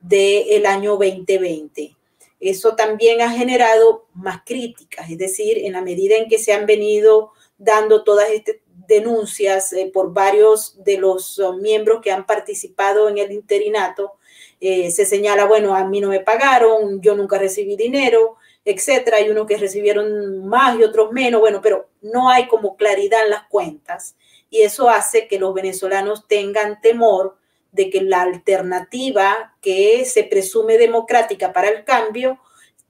del año 2020. Eso también ha generado más críticas, es decir, en la medida en que se han venido dando todas estas denuncias por varios de los miembros que han participado en el interinato, se señala, bueno, a mí no me pagaron, yo nunca recibí dinero, etcétera. Hay unos que recibieron más y otros menos, bueno, pero no hay como claridad en las cuentas y eso hace que los venezolanos tengan temor de que la alternativa que se presume democrática para el cambio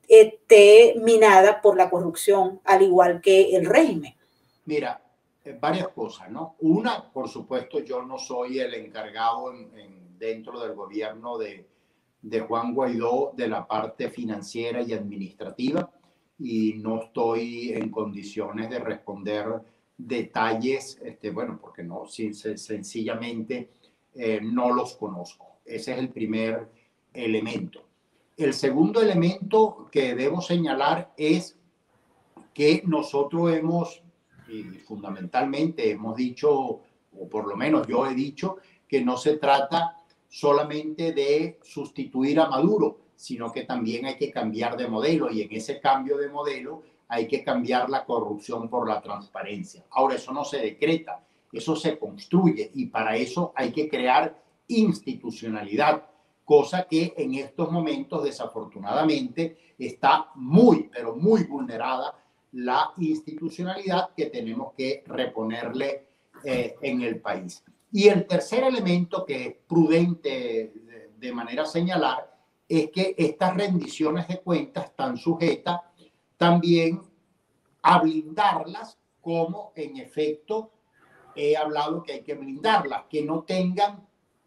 esté minada por la corrupción, al igual que el régimen. Mira, varias cosas, ¿no? Una, por supuesto, yo no soy el encargado dentro del gobierno de Juan Guaidó de la parte financiera y administrativa. y no estoy en condiciones de responder detalles, bueno, porque no, sencillamente no los conozco. Ese es el primer elemento. El segundo elemento que debo señalar es que nosotros hemos, y fundamentalmente hemos dicho, o por lo menos yo he dicho, que no se trata solamente de sustituir a Maduro, sino que también hay que cambiar de modelo, y en ese cambio de modelo hay que cambiar la corrupción por la transparencia. Ahora, eso no se decreta, eso se construye, y para eso hay que crear institucionalidad, cosa que en estos momentos desafortunadamente está muy, pero muy vulnerada la institucionalidad que tenemos que reponerle en el país. Y el tercer elemento que es prudente de manera señalar es que estas rendiciones de cuentas están sujetas también a blindarlas, como en efecto he hablado que hay que blindarlas, que no tengan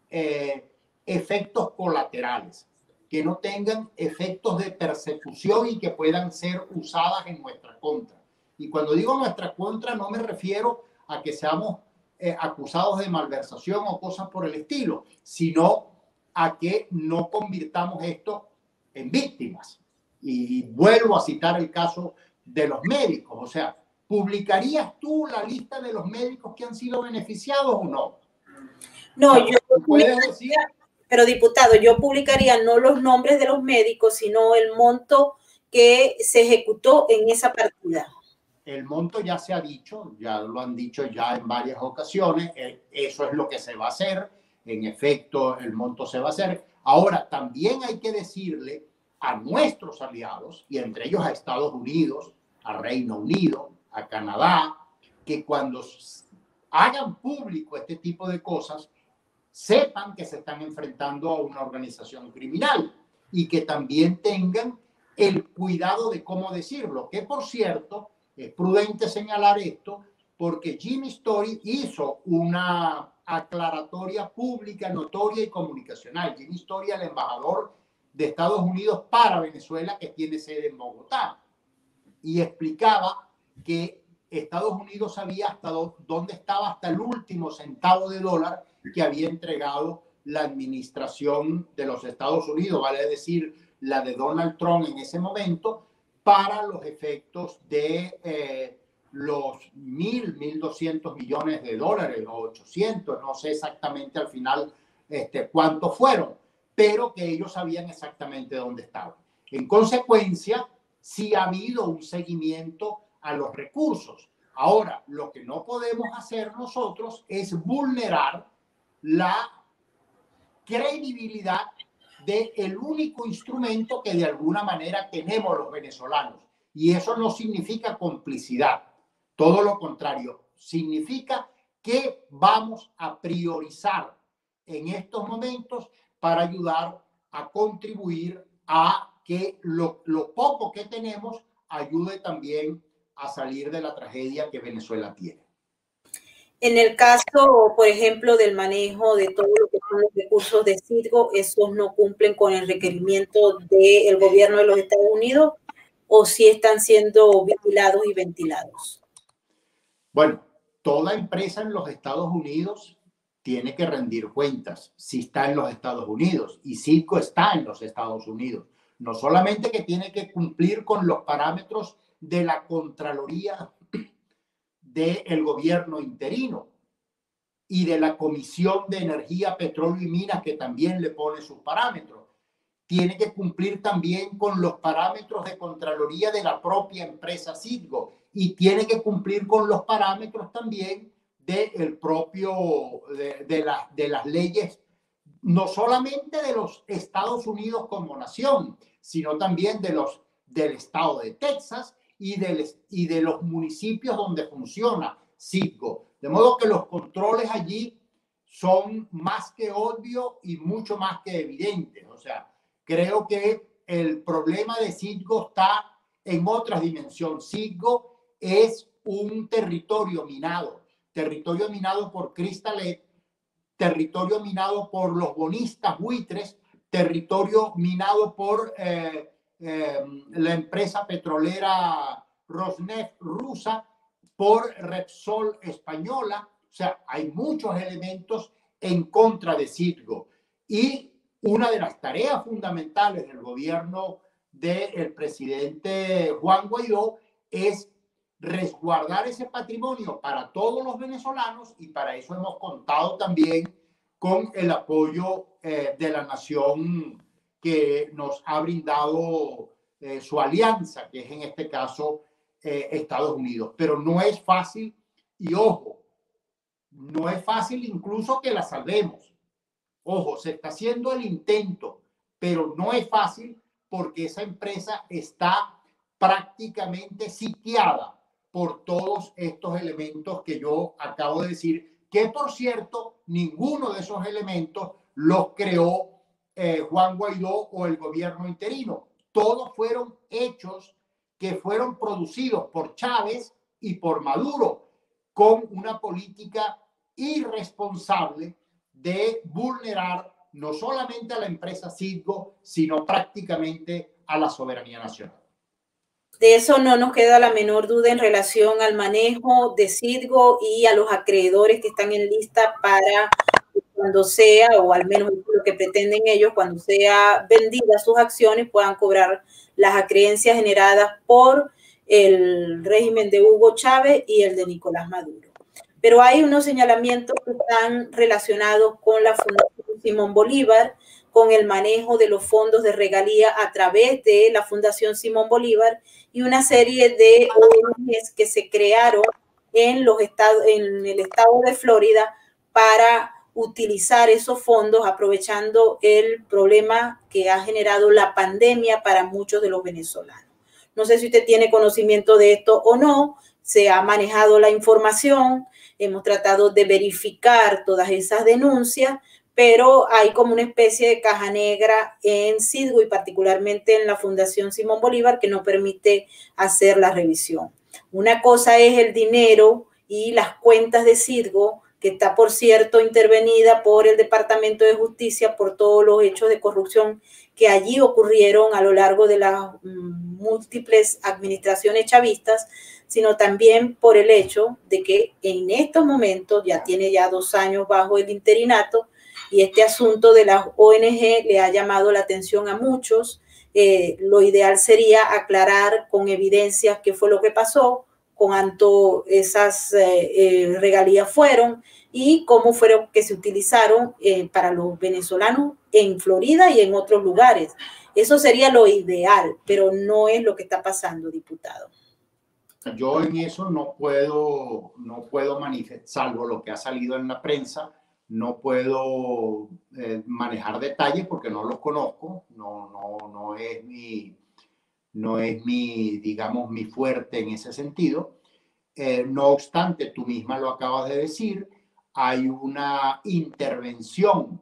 efectos colaterales, que no tengan efectos de persecución y que puedan ser usadas en nuestra contra. Y cuando digo nuestra contra, no me refiero a que seamos acusados de malversación o cosas por el estilo, sino a que no convirtamos esto en víctimas. Y vuelvo a citar el caso de los médicos. O sea, ¿publicarías tú la lista de los médicos que han sido beneficiados o no? No, o sea, yo puedes decir, pero diputado, yo publicaría no los nombres de los médicos, sino el monto que se ejecutó en esa partida. El monto ya se ha dicho, ya lo han dicho ya en varias ocasiones, eso es lo que se va a hacer, en efecto el monto se va a hacer. Ahora, también hay que decirle a nuestros aliados, y entre ellos a Estados Unidos, a Reino Unido, a Canadá, que cuando hagan público este tipo de cosas, sepan que se están enfrentando a una organización criminal y que también tengan el cuidado de cómo decirlo, que por cierto, es prudente señalar esto porque Jimmy Story hizo una aclaratoria pública, notoria y comunicacional. Jimmy Story, el embajador de Estados Unidos para Venezuela, que tiene sede en Bogotá, y explicaba que Estados Unidos sabía hasta dónde estaba hasta el último centavo de dólar que había entregado la administración de los Estados Unidos, vale decir, la de Donald Trump en ese momento, para los efectos de los 1.200 millones de dólares, o 800, no sé exactamente al final cuántos fueron, pero que ellos sabían exactamente dónde estaban. En consecuencia, sí ha habido un seguimiento a los recursos. Ahora, lo que no podemos hacer nosotros es vulnerar la credibilidad del único instrumento que de alguna manera tenemos los venezolanos. Y eso no significa complicidad. Todo lo contrario, significa que vamos a priorizar en estos momentos para ayudar a contribuir a que lo poco que tenemos ayude también a salir de la tragedia que Venezuela tiene. En el caso, por ejemplo, del manejo de todo lo que son los recursos de Citgo, ¿esos no cumplen con el requerimiento del gobierno de los Estados Unidos o sí están siendo vigilados y ventilados? Bueno, toda empresa en los Estados Unidos tiene que rendir cuentas si está en los Estados Unidos, y Citgo está en los Estados Unidos. No solamente que tiene que cumplir con los parámetros de la Contraloría del gobierno interino y de la Comisión de Energía, Petróleo y Minas, que también le pone sus parámetros. Tiene que cumplir también con los parámetros de Contraloría de la propia empresa Citgo, y tiene que cumplir con los parámetros también del propio, de las leyes, no solamente de los Estados Unidos como nación, sino también del estado de Texas y de los municipios donde funciona Citgo. De modo que los controles allí son más que obvios y mucho más que evidentes. O sea, creo que el problema de Citgo está en otra dimensión. Citgo es un territorio minado por Cristalet, territorio minado por los bonistas buitres, territorio minado por la empresa petrolera Rosneft rusa por Repsol española. O sea, hay muchos elementos en contra de Citgo. Y una de las tareas fundamentales del gobierno del presidente Juan Guaidó es resguardar ese patrimonio para todos los venezolanos, y para eso hemos contado también con el apoyo de la nación que nos ha brindado su alianza, que es en este caso Estados Unidos. Pero no es fácil, y ojo, no es fácil incluso que la salvemos. Ojo, se está haciendo el intento, pero no es fácil porque esa empresa está prácticamente sitiada por todos estos elementos que yo acabo de decir, que por cierto, ninguno de esos elementos los creó Juan Guaidó o el gobierno interino. Todos fueron hechos que fueron producidos por Chávez y por Maduro, con una política irresponsable de vulnerar no solamente a la empresa Citgo, sino prácticamente a la soberanía nacional. De eso no nos queda la menor duda en relación al manejo de Citgo y a los acreedores que están en lista para cuando sea, o al menos lo que pretenden ellos, cuando sea vendidas sus acciones, puedan cobrar las acreencias generadas por el régimen de Hugo Chávez y el de Nicolás Maduro. Pero hay unos señalamientos que están relacionados con la Fundación Simón Bolívar, con el manejo de los fondos de regalía a través de la Fundación Simón Bolívar y una serie de ONGs que se crearon en el estado de Florida para utilizar esos fondos, aprovechando el problema que ha generado la pandemia para muchos de los venezolanos. No sé si usted tiene conocimiento de esto o no. Se ha manejado la información, hemos tratado de verificar todas esas denuncias, pero hay como una especie de caja negra en Citgo y particularmente en la Fundación Simón Bolívar que no permite hacer la revisión. Una cosa es el dinero y las cuentas de Citgo, que está, por cierto, intervenida por el Departamento de Justicia por todos los hechos de corrupción que allí ocurrieron a lo largo de las múltiples administraciones chavistas, sino también por el hecho de que en estos momentos ya tiene 2 años bajo el interinato, y este asunto de las ONG le ha llamado la atención a muchos. Lo ideal sería aclarar con evidencias qué fue lo que pasó, cuánto esas regalías fueron y cómo fueron que se utilizaron para los venezolanos en Florida y en otros lugares. Eso sería lo ideal, pero no es lo que está pasando, diputado. Yo en eso no puedo manifestar, salvo lo que ha salido en la prensa, no puedo manejar detalles porque no los conozco, no es mi, digamos, mi fuerte en ese sentido. No obstante, tú misma lo acabas de decir, hay una intervención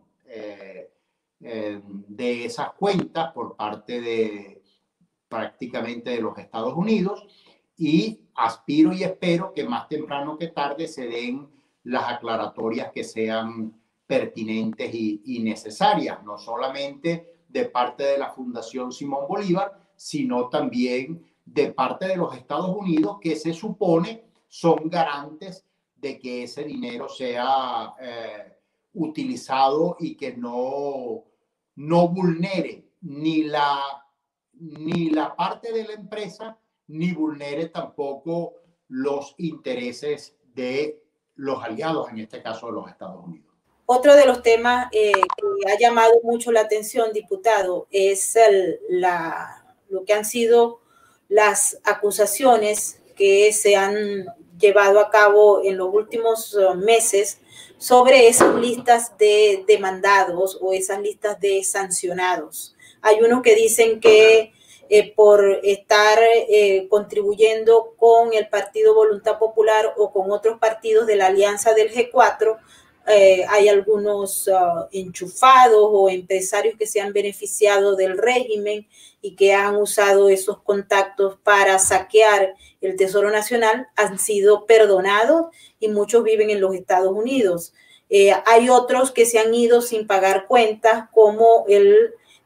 de esas cuentas por parte de prácticamente de los Estados Unidos, y aspiro y espero que más temprano que tarde se den las aclaratorias que sean pertinentes y necesarias, no solamente de parte de la Fundación Simón Bolívar, sino también de parte de los Estados Unidos, que se supone son garantes de que ese dinero sea utilizado y que no vulnere ni la parte de la empresa, ni vulnere tampoco los intereses de los aliados, en este caso de los Estados Unidos. Otro de los temas que ha llamado mucho la atención, diputado, es lo que han sido las acusaciones que se han llevado a cabo en los últimos meses sobre esas listas de demandados o esas listas de sancionados. Hay unos que dicen que por estar contribuyendo con el Partido Voluntad Popular o con otros partidos de la alianza del G4, hay algunos enchufados o empresarios que se han beneficiado del régimen y que han usado esos contactos para saquear el Tesoro Nacional, han sido perdonados y muchos viven en los Estados Unidos. Hay otros que se han ido sin pagar cuentas, como el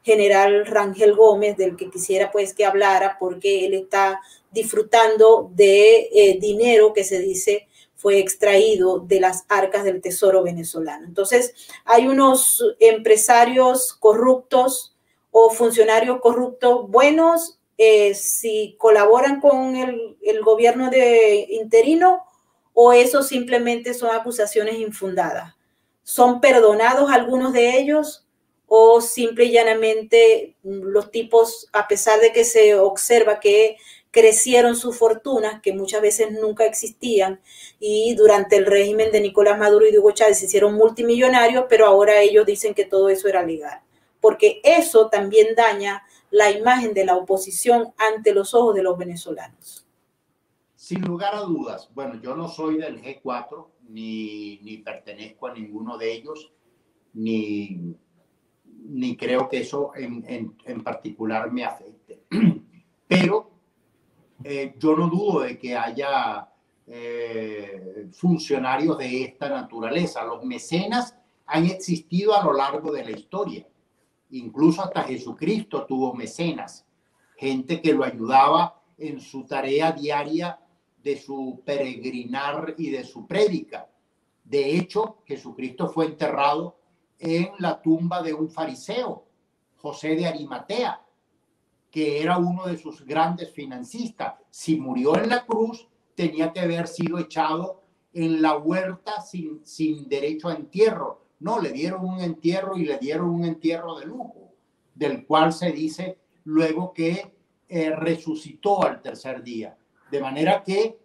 general Rangel Gómez, del que quisiera pues que hablara, porque él está disfrutando de dinero que se dice fue extraído de las arcas del tesoro venezolano. Entonces, hay unos empresarios corruptos o funcionarios corruptos buenos, si colaboran con el gobierno de interino, o eso simplemente son acusaciones infundadas. ¿Son perdonados algunos de ellos o simple y llanamente los tipos, a pesar de que se observa que crecieron sus fortunas, que muchas veces nunca existían, y durante el régimen de Nicolás Maduro y de Hugo Chávez se hicieron multimillonarios, pero ahora ellos dicen que todo eso era legal? Porque eso también daña la imagen de la oposición ante los ojos de los venezolanos. Sin lugar a dudas, bueno, yo no soy del G4, ni pertenezco a ninguno de ellos, ni creo que eso en particular me afecte. Pero yo no dudo de que haya funcionarios de esta naturaleza. Los mecenas han existido a lo largo de la historia. Incluso hasta Jesucristo tuvo mecenas, gente que lo ayudaba en su tarea diaria de su peregrinar y de su prédica. De hecho, Jesucristo fue enterrado en la tumba de un fariseo, José de Arimatea, que era uno de sus grandes financistas. Si murió en la cruz, tenía que haber sido echado en la huerta sin derecho a entierro. No, le dieron un entierro y le dieron un entierro de lujo, del cual se dice luego que resucitó al tercer día. De manera que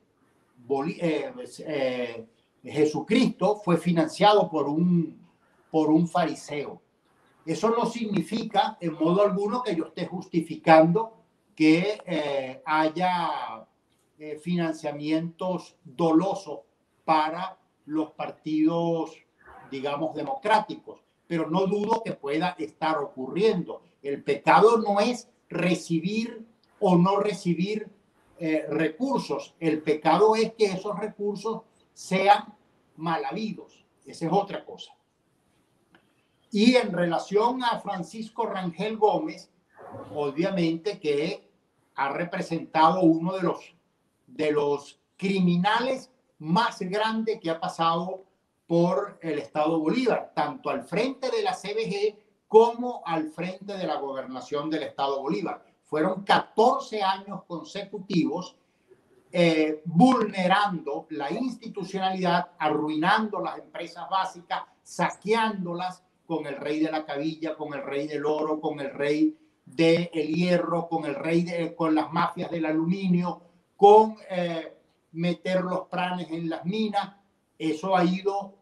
Jesucristo fue financiado por un fariseo. Eso no significa en modo alguno que yo esté justificando que haya financiamientos dolosos para los partidos, digamos, democráticos, pero no dudo que pueda estar ocurriendo. El pecado no es recibir o no recibir recursos. El pecado es que esos recursos sean mal habidos. Esa es otra cosa. Y en relación a Francisco Rangel Gómez, obviamente que ha representado uno de los criminales más grandes que ha pasado por el Estado Bolívar, tanto al frente de la CBG como al frente de la gobernación del Estado Bolívar. Fueron 14 años consecutivos vulnerando la institucionalidad, arruinando las empresas básicas, saqueándolas con el rey de la cabilla, con el rey del oro, con el rey del hierro, con las mafias del aluminio, con meter los pranes en las minas. Eso ha ido,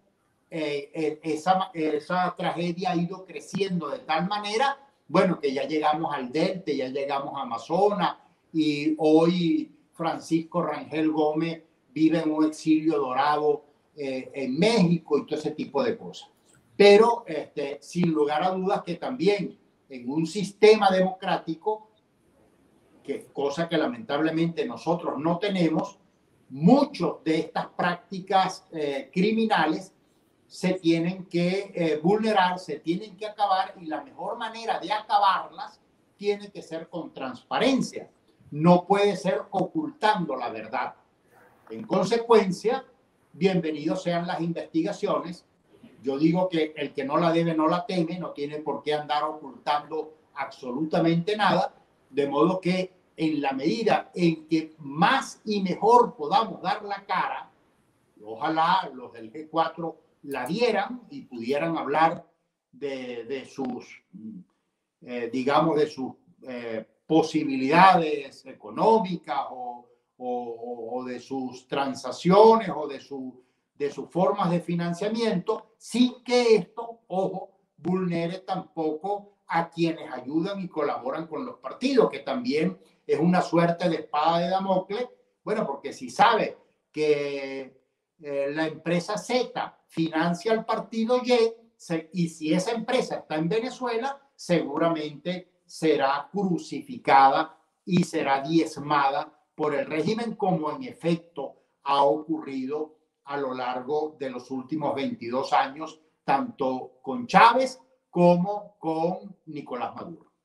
esa tragedia ha ido creciendo de tal manera, bueno, que ya llegamos al Delta, ya llegamos a Amazonas, y hoy Francisco Rangel Gómez vive en un exilio dorado en México y todo ese tipo de cosas. Pero sin lugar a dudas que también en un sistema democrático, cosa que lamentablemente nosotros no tenemos, muchas de estas prácticas criminales se tienen que vulnerar, se tienen que acabar, y la mejor manera de acabarlas tiene que ser con transparencia. No puede ser ocultando la verdad. En consecuencia, bienvenidos sean las investigaciones. Yo digo que el que no la debe no la teme, no tiene por qué andar ocultando absolutamente nada, de modo que en la medida en que más y mejor podamos dar la cara, ojalá los del G4 la dieran y pudieran hablar de sus, digamos, de sus posibilidades económicas o de sus transacciones o de sus formas de financiamiento, sin que esto, ojo, vulnere tampoco a quienes ayudan y colaboran con los partidos, que también es una suerte de espada de Damocles. Bueno, porque si sabe que la empresa Z financia al partido Y, y si esa empresa está en Venezuela, seguramente será crucificada y será diezmada por el régimen, como en efecto ha ocurrido a lo largo de los últimos 22 años, tanto con Chávez como con Nicolás Maduro.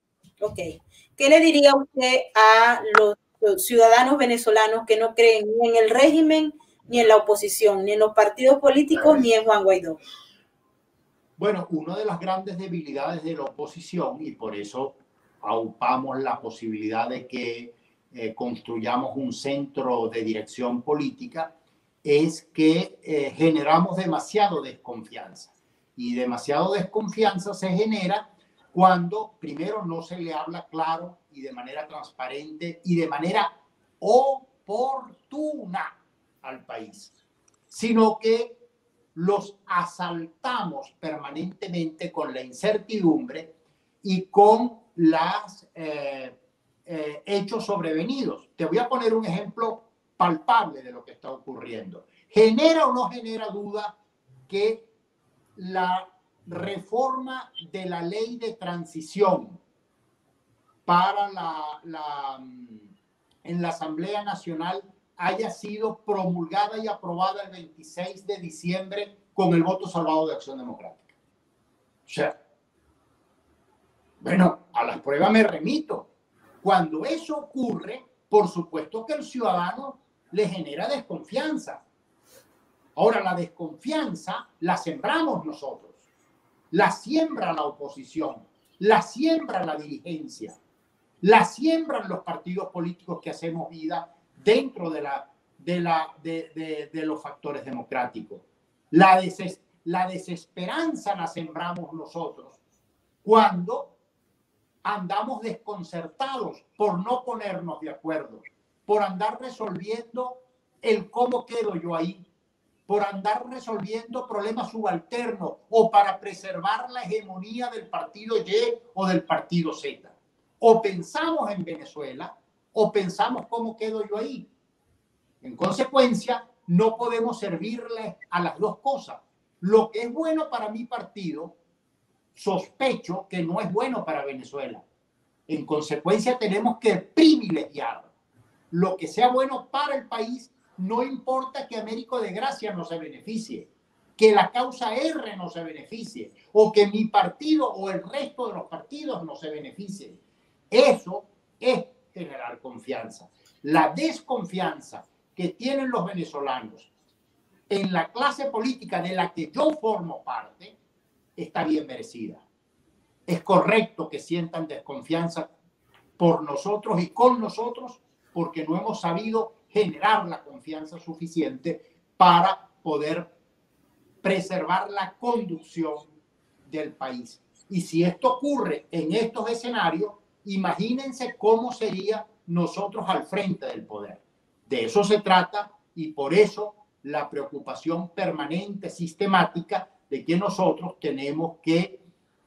Ok. ¿Qué le diría usted a los ciudadanos venezolanos que no creen ni en el régimen, ni en la oposición, ni en los partidos políticos, ni en Juan Guaidó? Bueno, una de las grandes debilidades de la oposición, y por eso aupamos la posibilidad de que construyamos un centro de dirección política, es que generamos demasiado desconfianza. Y demasiado desconfianza se genera cuando primero no se le habla claro y de manera transparente y de manera oportuna al país, sino que los asaltamos permanentemente con la incertidumbre y con los hechos sobrevenidos. Te voy a poner un ejemplo palpable de lo que está ocurriendo. ¿Genera o no genera duda que la reforma de la ley de transición para en la Asamblea Nacional haya sido promulgada y aprobada el 26 de diciembre con el voto salvado de Acción Democrática? O sea, bueno, a las pruebas me remito. Cuando eso ocurre, por supuesto que el ciudadano le genera desconfianza. Ahora, la desconfianza la sembramos nosotros, la siembra la oposición, la siembra la dirigencia, la siembran los partidos políticos que hacemos vida dentro de los factores democráticos. La desesperanza la sembramos nosotros cuando andamos desconcertados por no ponernos de acuerdo, por andar resolviendo el cómo quedo yo ahí, por andar resolviendo problemas subalternos o para preservar la hegemonía del partido Y o del partido Z. O pensamos en Venezuela o pensamos cómo quedo yo ahí. En consecuencia, no podemos servirle a las dos cosas. Lo que es bueno para mi partido, sospecho que no es bueno para Venezuela. En consecuencia, tenemos que privilegiar lo que sea bueno para el país. No importa que Américo de Gracia no se beneficie, que la causa R no se beneficie, o que mi partido o el resto de los partidos no se beneficien. Eso es generar confianza. La desconfianza que tienen los venezolanos en la clase política de la que yo formo parte está bien merecida. Es correcto que sientan desconfianza por nosotros y con nosotros porque no hemos sabido generar la confianza suficiente para poder preservar la conducción del país. Y si esto ocurre en estos escenarios, imagínense cómo sería nosotros al frente del poder. De eso se trata y por eso la preocupación permanente, sistemática, de que nosotros tenemos que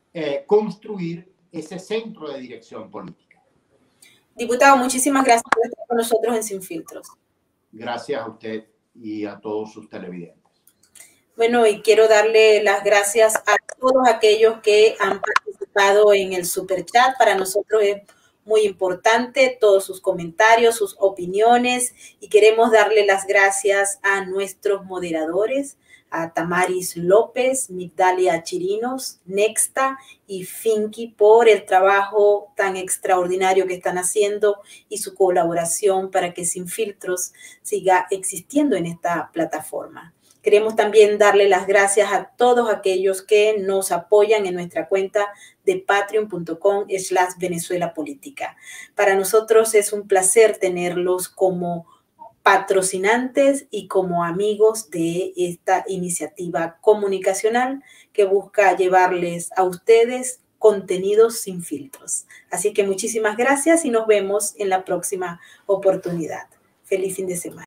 construir ese centro de dirección política. Diputado, muchísimas gracias por estar con nosotros en Sin Filtros. Gracias a usted y a todos sus televidentes. Bueno, y quiero darle las gracias a todos aquellos que han participado en el Superchat. Para nosotros es muy importante todos sus comentarios, sus opiniones, y queremos darle las gracias a nuestros moderadores, a Tamaris López, Migdalia Chirinos, Nexta y Finky por el trabajo tan extraordinario que están haciendo y su colaboración para que Sin Filtros siga existiendo en esta plataforma. Queremos también darle las gracias a todos aquellos que nos apoyan en nuestra cuenta de patreon.com/Venezuela Política. Para nosotros es un placer tenerlos como patrocinantes y como amigos de esta iniciativa comunicacional que busca llevarles a ustedes contenidos sin filtros. Así que muchísimas gracias y nos vemos en la próxima oportunidad. Feliz fin de semana.